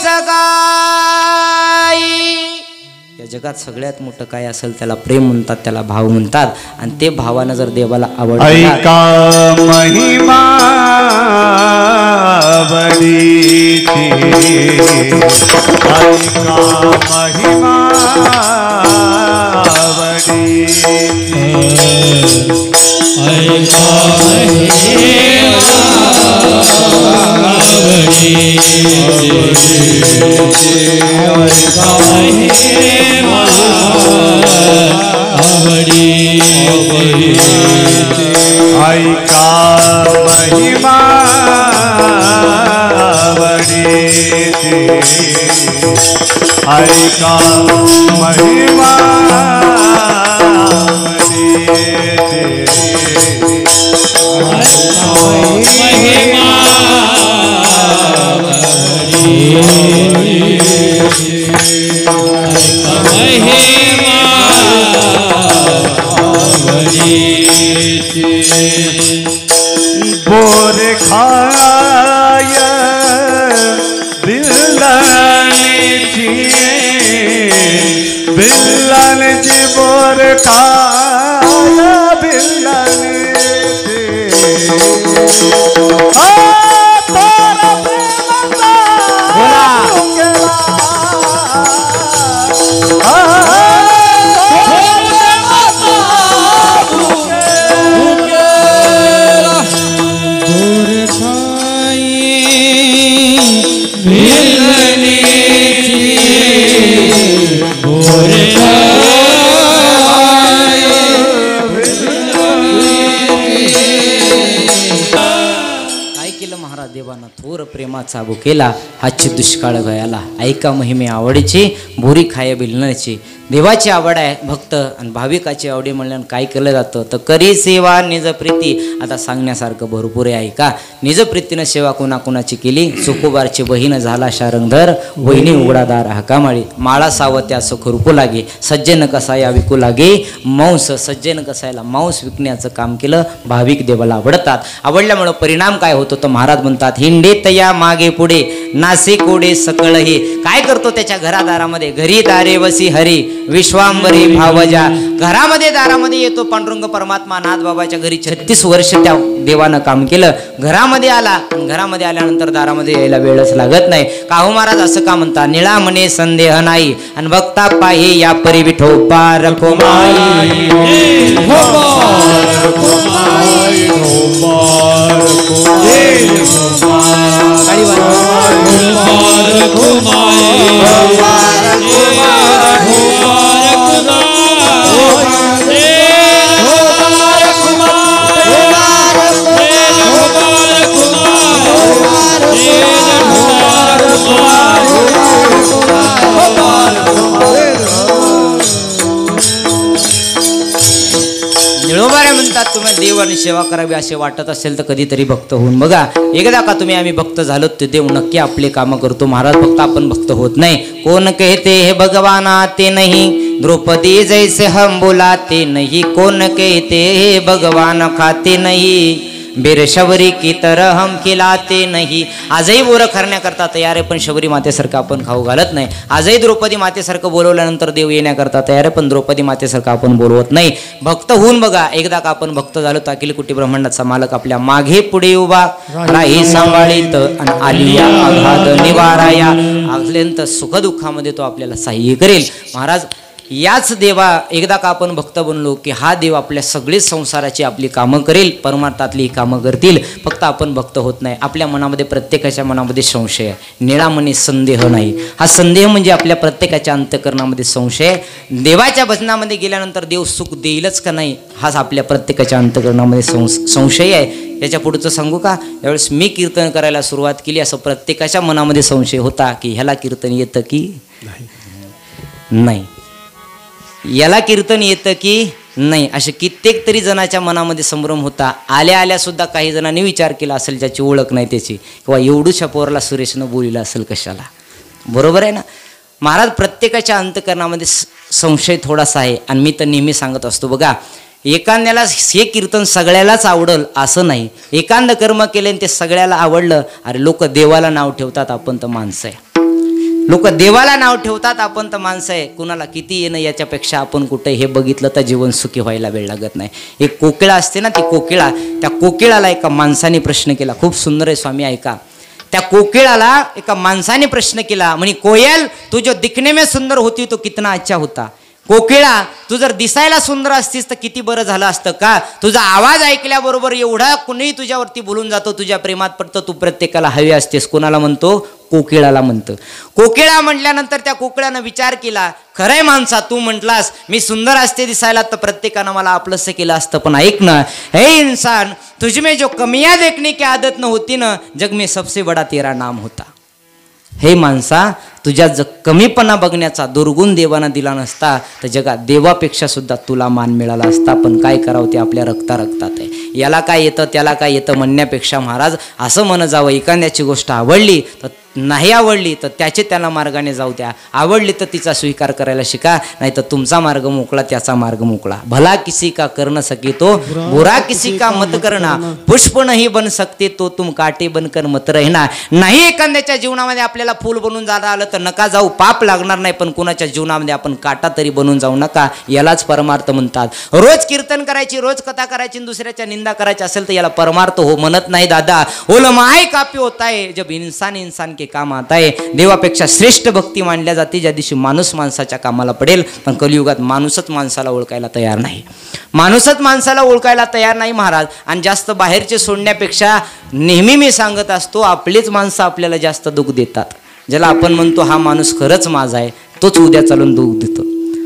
सगाई. या जगात सगळ्यात मोठं काय असेल त्याला प्रेम म्हणतात, त्याला भाव म्हणतात. आणि ते भावानं जर देवाला आवडलं ऐका महिमा बडीची ऐका महिमा बडीची ऐका ऐका महिमा बडीची ऐका महिमा बोर खाय बिल्लाची बिल्लाची बोर खाय बिल्लाची थोर प्रेमाचा भुकेला हाची दुष्काळ गयाला. ऐका महिमे आवडीची भुरी खाय बिलण्याची. देवाची आवड आहे भक्त आणि भाविकाची आवडी म्हणल्यानं काय केलं जातं तर करी सेवा निज प्रीती. आता सांगण्यासारखं भरपूर आहे ऐका. निज प्रीतीनं सेवा कुणाकुणाची केली. सुकुबारची बहीण झाला शारंगधर वहिनी उघडादार हाकामाळी. माळा सावत्या सुख रूपू लागे सज्जन कसा या विकू लागे मांस. सज्जन कसायला मांस विकण्याचं काम केलं. भाविक देवाला आवडतात. आवडल्यामुळं परिणाम काय होतो तर महाराज म्हणतात हिंडे या मागे पुढे नासे कोडे सकळही. काय करतो त्याच्या घरादारामध्ये घरी दारे वसी हरी विश्वांबरी भावजा. घरामध्ये दारामध्ये येतो पांडुरंग परमात्मा नाथ बाबाच्या घरी छत्तीस वर्ष त्या देवानं काम केलं. घरामध्ये आला आणि घरामध्ये आल्यानंतर दारामध्ये यायला वेळच लागत नाही. काहू महाराज असं का म्हणता निळा म्हणे संदेह नाही आणि बघता पाही या परी विठो बारको माई म्हणतात तुम्ही देव आणि सेवा करावी असे वाटत असेल तर कधीतरी भक्त होऊन बघा. एकदा का तुम्ही आम्ही भक्त झालो तर देव नक्की आपले कामं करतो. महाराज फक्त आपण भक्त होत नाही. कोण कहते हे भगवान आते नहीं, द्रौपदी जैसे हम बुलाते नहीं. कोण कहते हे भगवान खाते नहीं, बेर शबरी की तरह हम खिलाते नाही. आजही बोरं करण्याकरता तयार आहे पण शबरी मातेसारखं आपण खाऊ घालत नाही. आजही द्रौपदी मातेसारखं बोलवल्यानंतर देव येण्याकरता तयार आहे पण द्रौपदी मातेसारखं आपण बोलवत नाही. भक्त होऊन बघा. एकदा का आपण भक्त झालो तर अखिल कोटी ब्रह्मांडाचा मालक आपल्या मागे पुढे उभा राही सांभाळीत आणि आलिया आघात निवाराया. अत्यंत सुखदुःखामध्ये तो आपल्याला सहाय्य करेल. महाराज याच देवा एकदा का आपण भक्त बनलो की हा देव आपल्या सगळी संसाराची आपली कामं करेल, परमार्थातली कामं करतील. फक्त आपण भक्त होत नाही. आपल्या मनामध्ये प्रत्येकाच्या मनामध्ये संशय आहे. निळामणी संदेह नाही. हा संदेह म्हणजे आपल्या प्रत्येकाच्या अंतःकरणामध्ये संशय आहे. देवाच्या भजनामध्ये गेल्यानंतर देव सुख देईलच का नाही हाच आपल्या प्रत्येकाच्या अंतःकरणामध्ये संस संशय आहे. याच्या पुढचं सांगू का? यावेळेस मी कीर्तन करायला सुरुवात केली असं प्रत्येकाच्या मनामध्ये संशय होता की ह्याला कीर्तन येतं की नाही, याला कीर्तन येतं की नाही, असे कित्येक तरी जणाच्या मनामध्ये संभ्रम होता. आल्या आल्या सुद्धा काही जणांनी विचार केला असेल ज्याची ओळख नाही त्याची, किंवा एवढूशा पोरला सुरेशनं बोलिलं असेल कशाला. बरोबर आहे ना. महाराज प्रत्येकाच्या अंतःकरणामध्ये संशय थोडासा आहे. आणि मी तर नेहमी सांगत असतो बघा, एखाद्याला हे कीर्तन सगळ्यालाच आवडल असं नाही. एखादं कर्म केले ते सगळ्याला आवडलं. अरे लोक देवाला नाव ठेवतात, आपण तर माणसं आहे. लोक देवाला नाव ठेवतात, आपण तर माणसं आहे. कुणाला किती येणं याच्यापेक्षा आपण कुठे हे बघितलं तर जीवन सुखी व्हायला वेळ लागत नाही. एक कोकिळा असते ना, ती कोकिळा, त्या कोकिळाला एका माणसाने प्रश्न केला. खूप सुंदर आहे स्वामी, ऐका. त्या कोकिळाला एका माणसाने प्रश्न केला. म्हणे कोयल तू जो दिखने में सुंदर होती तो कितना अच्छा होता. कोकिळा तू जर दिसायला सुंदर असतीस तर किती बरं झालं असतं का. तुझा आवाज ऐकल्याबरोबर एवढा कुणीही तुझ्यावरती बोलून जातो, तुझ्या प्रेमात पडतं, तू प्रत्येकाला हवी असतेस. कोणाला म्हणतो? कोकिळाला म्हणतं. कोकिळा म्हटल्यानंतर त्या कोकिळानं विचार केला, खरंय माणसा तू म्हटलास मी सुंदर असते दिसायला तर प्रत्येकानं मला आपलंसं केलं असतं. पण ऐक ना हे इंसान, तुझमें जो कमियां देखने की आदत न होती ना, जग में सबसे बडा तेरा नाम होता. हे माणसा, तुझ्या ज कमीपणा बघण्याचा दुर्गुण देवानं दिला नसता तर जगात देवापेक्षा सुद्धा तुला मान मिळाला असता. पण काय करावं, ते आपल्या रक्ता रक्तात आहे. याला काय येतं त्याला काय येतं म्हणण्यापेक्षा महाराज असं म्हणत जावं, एखाद्याची गोष्ट आवडली तर नाही आवडली तर त्याचे त्याला मार्गाने जाऊ द्या. आवडली तर तिचा स्वीकार करायला शिका, नाही तर तुमचा मार्ग मोकळा, त्याचा मार्ग मोकळा. भला किसी का कर्ण सके तो बुरा किसी का मत करना, पुष्प नहीं बन सकते तो तुम काटे बनकर मत रहना. नाही एखाद्याच्या जीवनामध्ये आपल्याला फूल बनून जाणं आलं तर नका जाऊ, पाप लागणार नाही. पण कुणाच्या जीवनामध्ये आपण काटा तरी बनून जाऊ नका. यालाच परमार्थ म्हणतात. रोज कीर्तन करायची, रोज कथा करायची, दुसऱ्याच्या निंदा करायची असेल तर याला परमार्थ हो म्हणत नाही दादा. ओलमाय कापी होता है जब इंसान इंसान के काम आता है. देवापेक्षा श्रेष्ठ भक्ती मानल्या जाते ज्या दिवशी माणूस माणसाच्या कामाला पडेल. पण कलियुगात माणूसच माणसाला ओळखायला तयार नाही. माणूसच माणसाला ओळखायला तयार नाही महाराज. आणि जास्त बाहेरचे सोडण्यापेक्षा नेहमी मी सांगत असतो, आपलीच माणसं आपल्याला जास्त दुःख देतात. ज्याला आपण म्हणतो हा माणूस खरंच माझा आहे, तोच उद्या चालून दुःख देतो,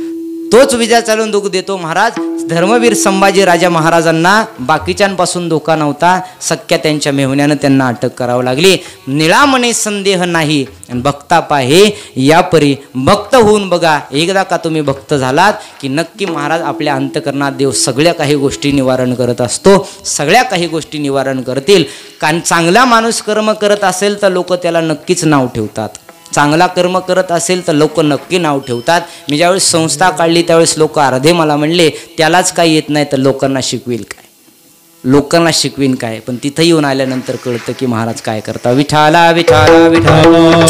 तोच उद्या चालून दुःख देतो. महाराज धर्मवीर संभाजी राजा महाराजांना बाकीच्यांपासून धोका नव्हता, सख्या त्यांच्या मेहुण्यानं त्यांना अटक करावं लागली. निळामणे संदेह नाही भक्ता पाहे यापरी. भक्त होऊन बघा. एकदा का तुम्ही भक्त झालात की नक्की महाराज आपल्या अंतःकरणात देव सगळ्या काही गोष्टी निवारण करत असतो. सगळ्या काही गोष्टी निवारण करतील. कारण चांगला माणूस कर्म करत असेल तर लोक त्याला नक्कीच नाव ठेवतात. चांगला कर्म करत असेल तर लोक नक्की नाव ठेवतात. मी ज्यावेळेस संस्था काढली त्यावेळेस लोक अर्धे मला म्हणले त्यालाच काही येत नाही तर लोकांना शिकवेल काय, लोकांना शिकवीन काय. पण तिथं येऊन आल्यानंतर कळतं की महाराज काय करता. विठाला विठाला विठाला.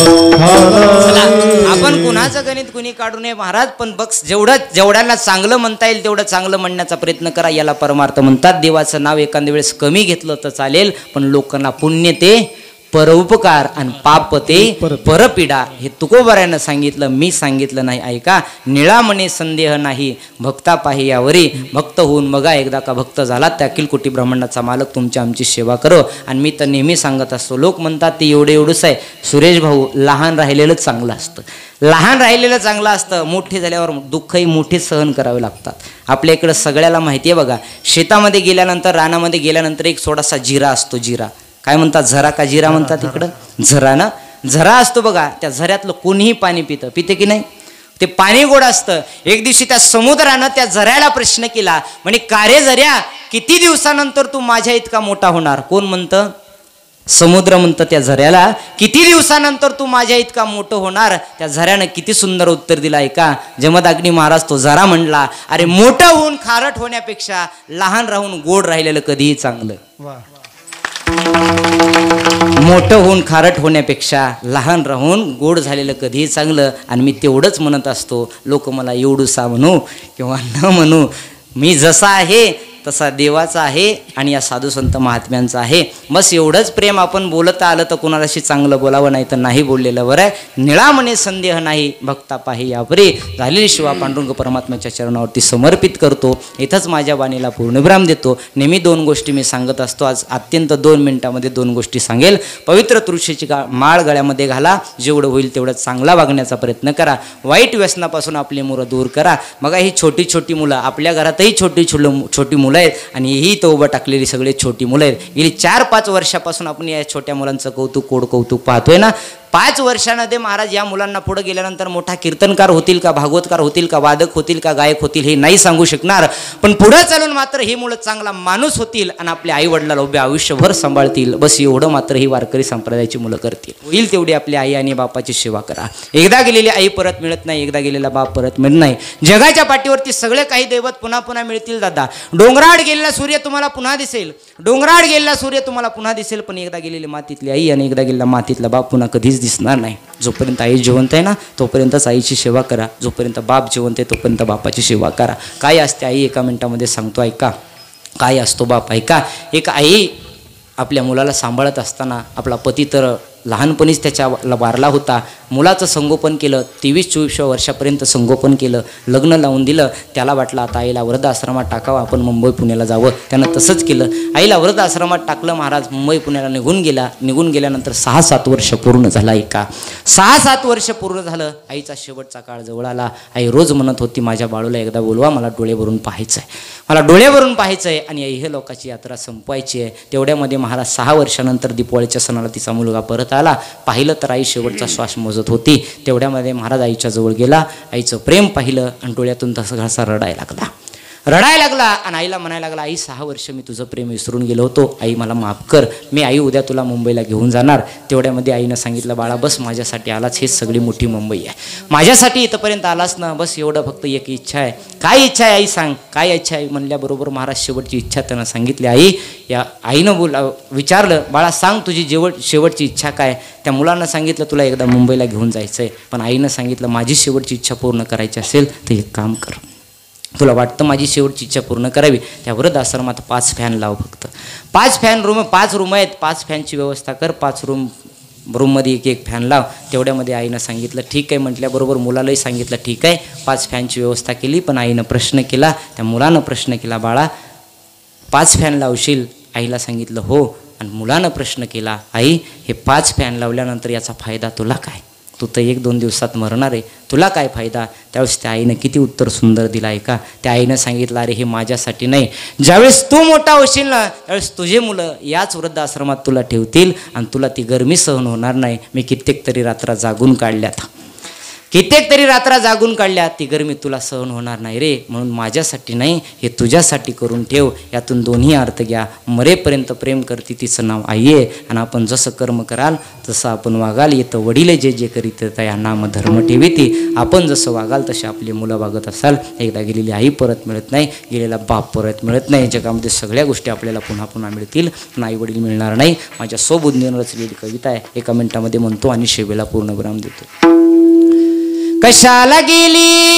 चला आपण कुणाचं गणित कुणी काढू नये महाराज. पण बघ जेवढं जेवढ्यांना चांगलं म्हणता येईल तेवढं चांगलं म्हणण्याचा प्रयत्न करा. याला परमार्थ म्हणतात. देवाचं नाव एखाद्या वेळेस कमी घेतलं तर चालेल, पण लोकांना पुण्य ते परोपकार आणि पाप ते परपीडा. हे तुकोबारानं सांगितलं, मी सांगितलं नाही. ऐका. निळामणे संदेह नाही भक्ता पाही यावरी. भक्त होऊन बघा. एकदा का भक्त झाला त्या अखिल कोटी ब्रह्मांडाचा मालक तुमची आमची सेवा करो. आणि मी तर नेहमी सांगत असतो, लोक म्हणतात ते एवढे एवढंच आहे. सुरेश भाऊ, लहान राहिलेलं चांगलं असतं. लहान राहिलेलं चांगलं असतं. मोठे झाल्यावर दुःखही मोठे सहन करावे लागतात. आपल्या इकडं सगळ्याला माहिती आहे बघा. शेतामध्ये गेल्यानंतर, रानामध्ये गेल्यानंतर एक थोडासा जिरा असतो. जिरा काय म्हणतात? झरा का जिरा म्हणतात इकडं? झरा ना. झरा असतो बघा. त्या झऱ्यातलं कोणीही पाणी पितं, पिते की नाही? ते पाणी गोड असतं. एक दिवशी त्या समुद्रानं त्या झऱ्याला प्रश्न केला, म्हणे का रे झऱ्या, किती दिवसानंतर तू माझ्या इतका मोठा होणार? कोण म्हणतं? समुद्र म्हणतं त्या झऱ्याला, किती दिवसानंतर तू माझ्या इतका मोठं होणार? त्या झऱ्यानं किती सुंदर उत्तर दिलं आहे का? जमदग्नी महाराज तो झरा म्हणला, अरे मोठं होऊन खारट होण्यापेक्षा लहान राहून गोड राहिलेलं कधीही चांगलं. मोठं होऊन खारट होण्यापेक्षा लहान राहून गोड झालेलं कधीही चांगलं. आणि मी तेवढंच म्हणत असतो, लोक मला एवढूसा म्हणू किंवा न म्हणू, मी जसा आहे तसा देवाचा आहे आणि या साधू संत महात्म्यांचा आहे. बस एवढंच प्रेम आपण बोलता आलं तर कुणालाशी चांगलं बोलावं, नाही तर नाही बोललेलं बरं आहे. निळा म्हणे संदेह नाही, भक्ता पाही यापरी. झालेली शिवा पांडुरंग परमात्म्याच्या चरणावरती समर्पित करतो. इथंच माझ्या वाणीला पूर्णविराम देतो. नेहमी दोन गोष्टी मी सांगत असतो, आज अत्यंत दोन मिनिटामध्ये दोन गोष्टी सांगेल. पवित्र तुळशीची गा माळ गळ्यामध्ये घाला, जेवढं होईल तेवढं चांगला वागण्याचा प्रयत्न करा. वाईट व्यसनापासून आपली मुलं दूर करा. बघा ही छोटी छोटी मुलं, आपल्या घरातही छोटी छोटी मुलं आहेत आणि ही तो उभं टाकलेली सगळे छोटी मुलं आहेत. गेली चार पाच वर्षापासून आपण या छोट्या मुलांचं कौतुक कोड कौतुक पाहतोय ना. पाच वर्षांमध्ये महाराज या मुलांना पुढे गेल्यानंतर मोठा कीर्तनकार होतील का, भागवतकार होतील का, वादक होतील का, गायक होतील हे नाही सांगू शकणार, पण पुढे चालून मात्र ही मुलं चांगला माणूस होतील आणि आपल्या आई वडिलाला उभे आयुष्यभर सांभाळतील. बस एवढं मात्र ही वारकरी संप्रदायाची मुलं करतील. होईल तेवढी आपल्या आई आणि बापाची सेवा करा. एकदा गेलेली आई परत मिळत नाही, एकदा गेलेला बाप परत मिळत नाही. जगाच्या पाठीवरती सगळे काही दैवत पुन्हा पुन्हा मिळतील दादा. डोंगराड गेलेला सूर्य तुम्हाला पुन्हा दिसेल, डोंगराड गेलेला सूर्य तुम्हाला पुन्हा दिसेल, पण एकदा गेलेली मातीतली आई आणि एकदा गेलेला मातीतला बाप पुन्हा कधीच दिसणार नाही. जोपर्यंत आई जिवंत आहे ना तोपर्यंतच आईची सेवा करा, जोपर्यंत बाप जिवंत आहे तोपर्यंत बापाची सेवा करा. काय असते आई एका मिनिटामध्ये सांगतो ऐका. काय असतो बाप ऐका. एक आई आपल्या मुलाला सांभाळत असताना, आपला पती तर लहानपणीच त्याच्याला वारला होता, मुलाचं संगोपन केलं, तेवीस चोवीस वर्षापर्यंत संगोपन केलं, लग्न लावून दिलं. त्याला वाटलं आता आईला वृद्धाश्रमात टाकावं, आपण मुंबई पुण्याला जावं. त्यानं तसंच केलं, आईला वृद्धाश्रमात टाकलं. महाराज मुंबई पुण्याला निघून गेला. निघून गेल्यानंतर सहा सात वर्ष पूर्ण झाला. ऐका, सहा सात वर्ष पूर्ण झालं. आईचा शेवटचा काळ जवळ आला. आई रोज म्हणत होती, माझ्या बाळूला एकदा बोलवा, मला डोळे भरून पाहायचं आहे, मला डोळे भरून पाहायचं आहे. आणि आई हे लोकांची यात्रा संपवायची आहे. तेवढ्यामध्ये महाराज सहा वर्षानंतर दीपावळीच्या सणाला तिचा मुलगा परत आला. पाहिलं तर आई शेवटचा श्वास मोजत होती. तेवढ्यामध्ये महाराज आईच्या जवळ गेला, आईचं प्रेम पाहिलं आणि डोळ्यातून तसा घासा रडायला लागला. रडायला लागला आणि आईला म्हणायला लागला, आई सहा वर्ष मी तुझं प्रेम विसरून गेलो होतो, आई मला माफ कर, मी आई उद्या तुला मुंबईला घेऊन जाणार. तेवढ्यामध्ये आईनं सांगितलं, बाळा बस माझ्यासाठी आलाच, हेच सगळी मोठी मुंबई आहे, माझ्यासाठी इथंपर्यंत आलाच ना, बस एवढं फक्त एक इच्छा आहे. काय इच्छा आहे आई सांग, काय इच्छा आहे म्हणल्याबरोबर महाराज शेवटची इच्छा त्यांना सांगितली. आई या आईनं बोला विचारलं, बाळा सांग तुझी जेवट शेवटची इच्छा काय. त्या मुलांना सांगितलं, तुला एकदा मुंबईला घेऊन जायचं आहे. पण आईनं सांगितलं, माझी शेवटची इच्छा पूर्ण करायची असेल तर एक काम कर, तुला वाटतं माझी शेवटची इच्छा पूर्ण करावी, त्या वृद्धाश्रमात पाच फॅन लाव, फक्त पाच फॅन रूम, पाच रूम आहेत, पाच फॅनची व्यवस्था कर, पाच रूम रूममध्ये एक एक फॅन लाव. तेवढ्यामध्ये आईनं सांगितलं ठीक आहे म्हटल्याबरोबर मुलालाही सांगितलं ठीक आहे, पाच फॅनची व्यवस्था केली. पण आईनं प्रश्न केला, त्या मुलानं प्रश्न केला, बाळा पाच फॅन लावशील. आईला सांगितलं हो. आणि मुलानं प्रश्न केला, आई हे पाच फॅन लावल्यानंतर याचा फायदा तुला काय, तू तर एक दोन दिवसात मरणार आहे, तुला काय फायदा. त्यावेळेस त्या आईनं किती उत्तर सुंदर दिलं आहे का. त्या आईनं सांगितलं, अरे हे माझ्यासाठी नाही, ज्यावेळेस तू मोठा होशील ना त्यावेळेस तुझे मुलं याच वृद्धाश्रमात तुला ठेवतील आणि तुला ती गरमी सहन होणार नाही. मी कित्येक तरी रात्र जागून काढल्यात, कित्येक तरी रात्र जागून काढल्या, ती गरमी तुला सहन होणार नाही रे. म्हणून माझ्यासाठी नाही, हे तुझ्यासाठी करून ठेव. यातून दोन्ही अर्थ घ्या. मरेपर्यंत प्रेम करते तिचं नाव आई आहे आणि आपण जसं कर्म कराल तसं आपण वागाल. येतं वडील जे जे करीत या नाम धर्म ठेवीती. आपण जसं वागाल तसे आपली मुलं वागत असाल. एकदा गेलेली आई परत मिळत नाही, गेलेला बाप परत मिळत नाही. जगामध्ये सगळ्या गोष्टी आपल्याला पुन्हा पुन्हा मिळतील, पण आई वडील मिळणार नाही. माझ्या स्वबुद्धीनं रचलेली कविता आहे, एका मिनिटामध्ये म्हणतो आणि शेवेला पूर्ण विराम देतो. कशाला गेली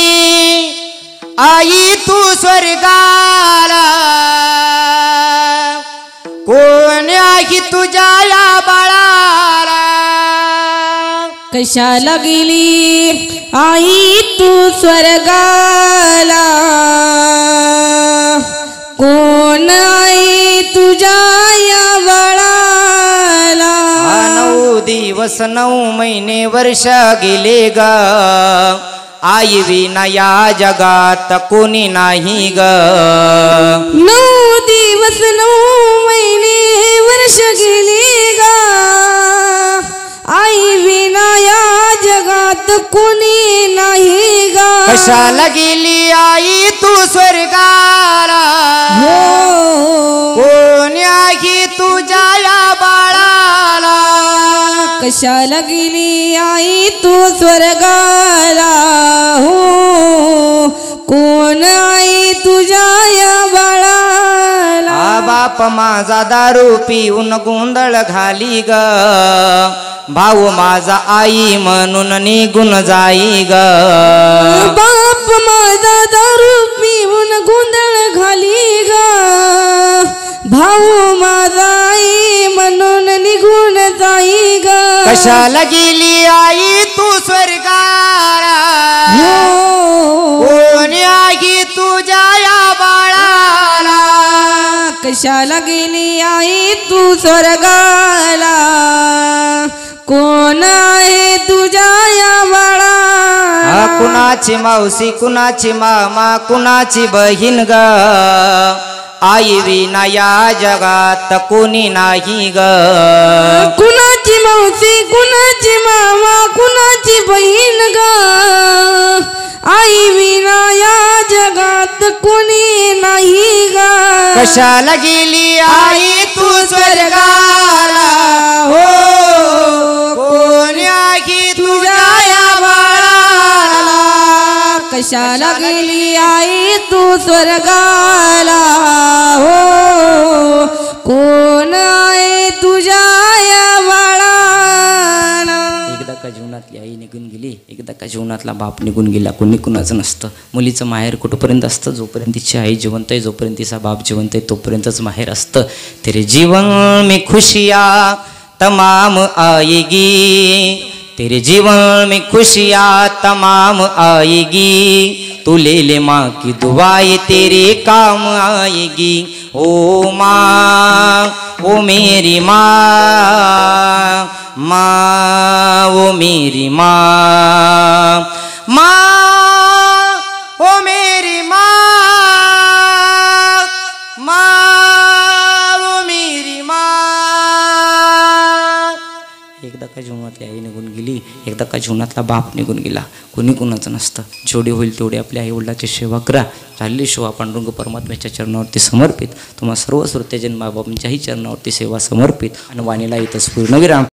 आई तू स्वर्गाला, कोण आहे तुझ्या या बाळाला. कशाला गेली आई तू स्वर्गाला, कोण आहे तुझ्या या बाळाला. नऊ दिवस नऊ महिने वर्ष गेले ग, आई विना या जगात कोणी नाही ग. नऊ दिवस नऊ महिने वर्ष गेले ग, आई विना या जगात कोणी नाही ग कशाला गेली आई तू स्वर्गाला हो कोणी आहे तुझ्या या बाळाला कशाला गेली आई तू स्वर्गाला हो कोण आई तुझ्या या बाळाला आ बाप माझा दारू पिऊन गोंधळ घाली ग भाऊ माझा आई म्हणून निघून जाई ग बाप माझा दारू पिऊन गोंधळ घाली ग भाऊ माझा आई म्हणून निघून जाई ग कशाला गेली आई तू स्वर्गाला हो कोणी आहे तुझ्या या बाळाला कशाला गेली आई तू स्वर्गाला कोण आहे तुझ्या या बाळाला कुणाची मावशी कुणाची मामा कुणाची बहीण ग आई विना या जगात कोणी नाही ग कुणाची मावशी कुणाची मामा कुणाची बहीण ग आई विना या जगात कोणी नाही ग कशाला गेली आई तू स्वर्गाला हो कोणी आहे तुझ्या या बाळाला कशाला गेली आई तू स्वर्गाला हो कोण आहे तुझ्या या बाळाला एकदा का जीवनातली आई निघून गेली एकदा का जीवनातला बाप निघून गेला कोणी कुणाचं नसतं मुलीचं माहेर कुठपर्यंत असतं जोपर्यंत तिची आई जिवंत आहे जोपर्यंत तिचा बाप जिवंत आहे तोपर्यंतच माहेर असतं तेरे जीवन में खुशियाँ तमाम आएगी तेरे जीवन में खुशियाँ तमाम आएगी तू ले ले माँ की दुआएं तेरे काम आएगी ओ माँ ओ मेरी माँ माँ ओ मेरी माँ माँ ओ मेरी माँ माँ ओ मेरी माँ एकदा का जीवनातली आई निघून गेली एकदा का जीवनातला बाप निघून गेला कोणी कुणाचं नसतं जेवढे होईल तेवढे आपल्या आई वडिलाची सेवा करा चालली शिवा पांडुरंग परमात्म्याच्या चरणावरती समर्पित तुम्हा सर्व श्रोत्याजन माबाबांच्याही चरणावरती सेवा समर्पित आणि वाणीला इथंच पूर्णविराम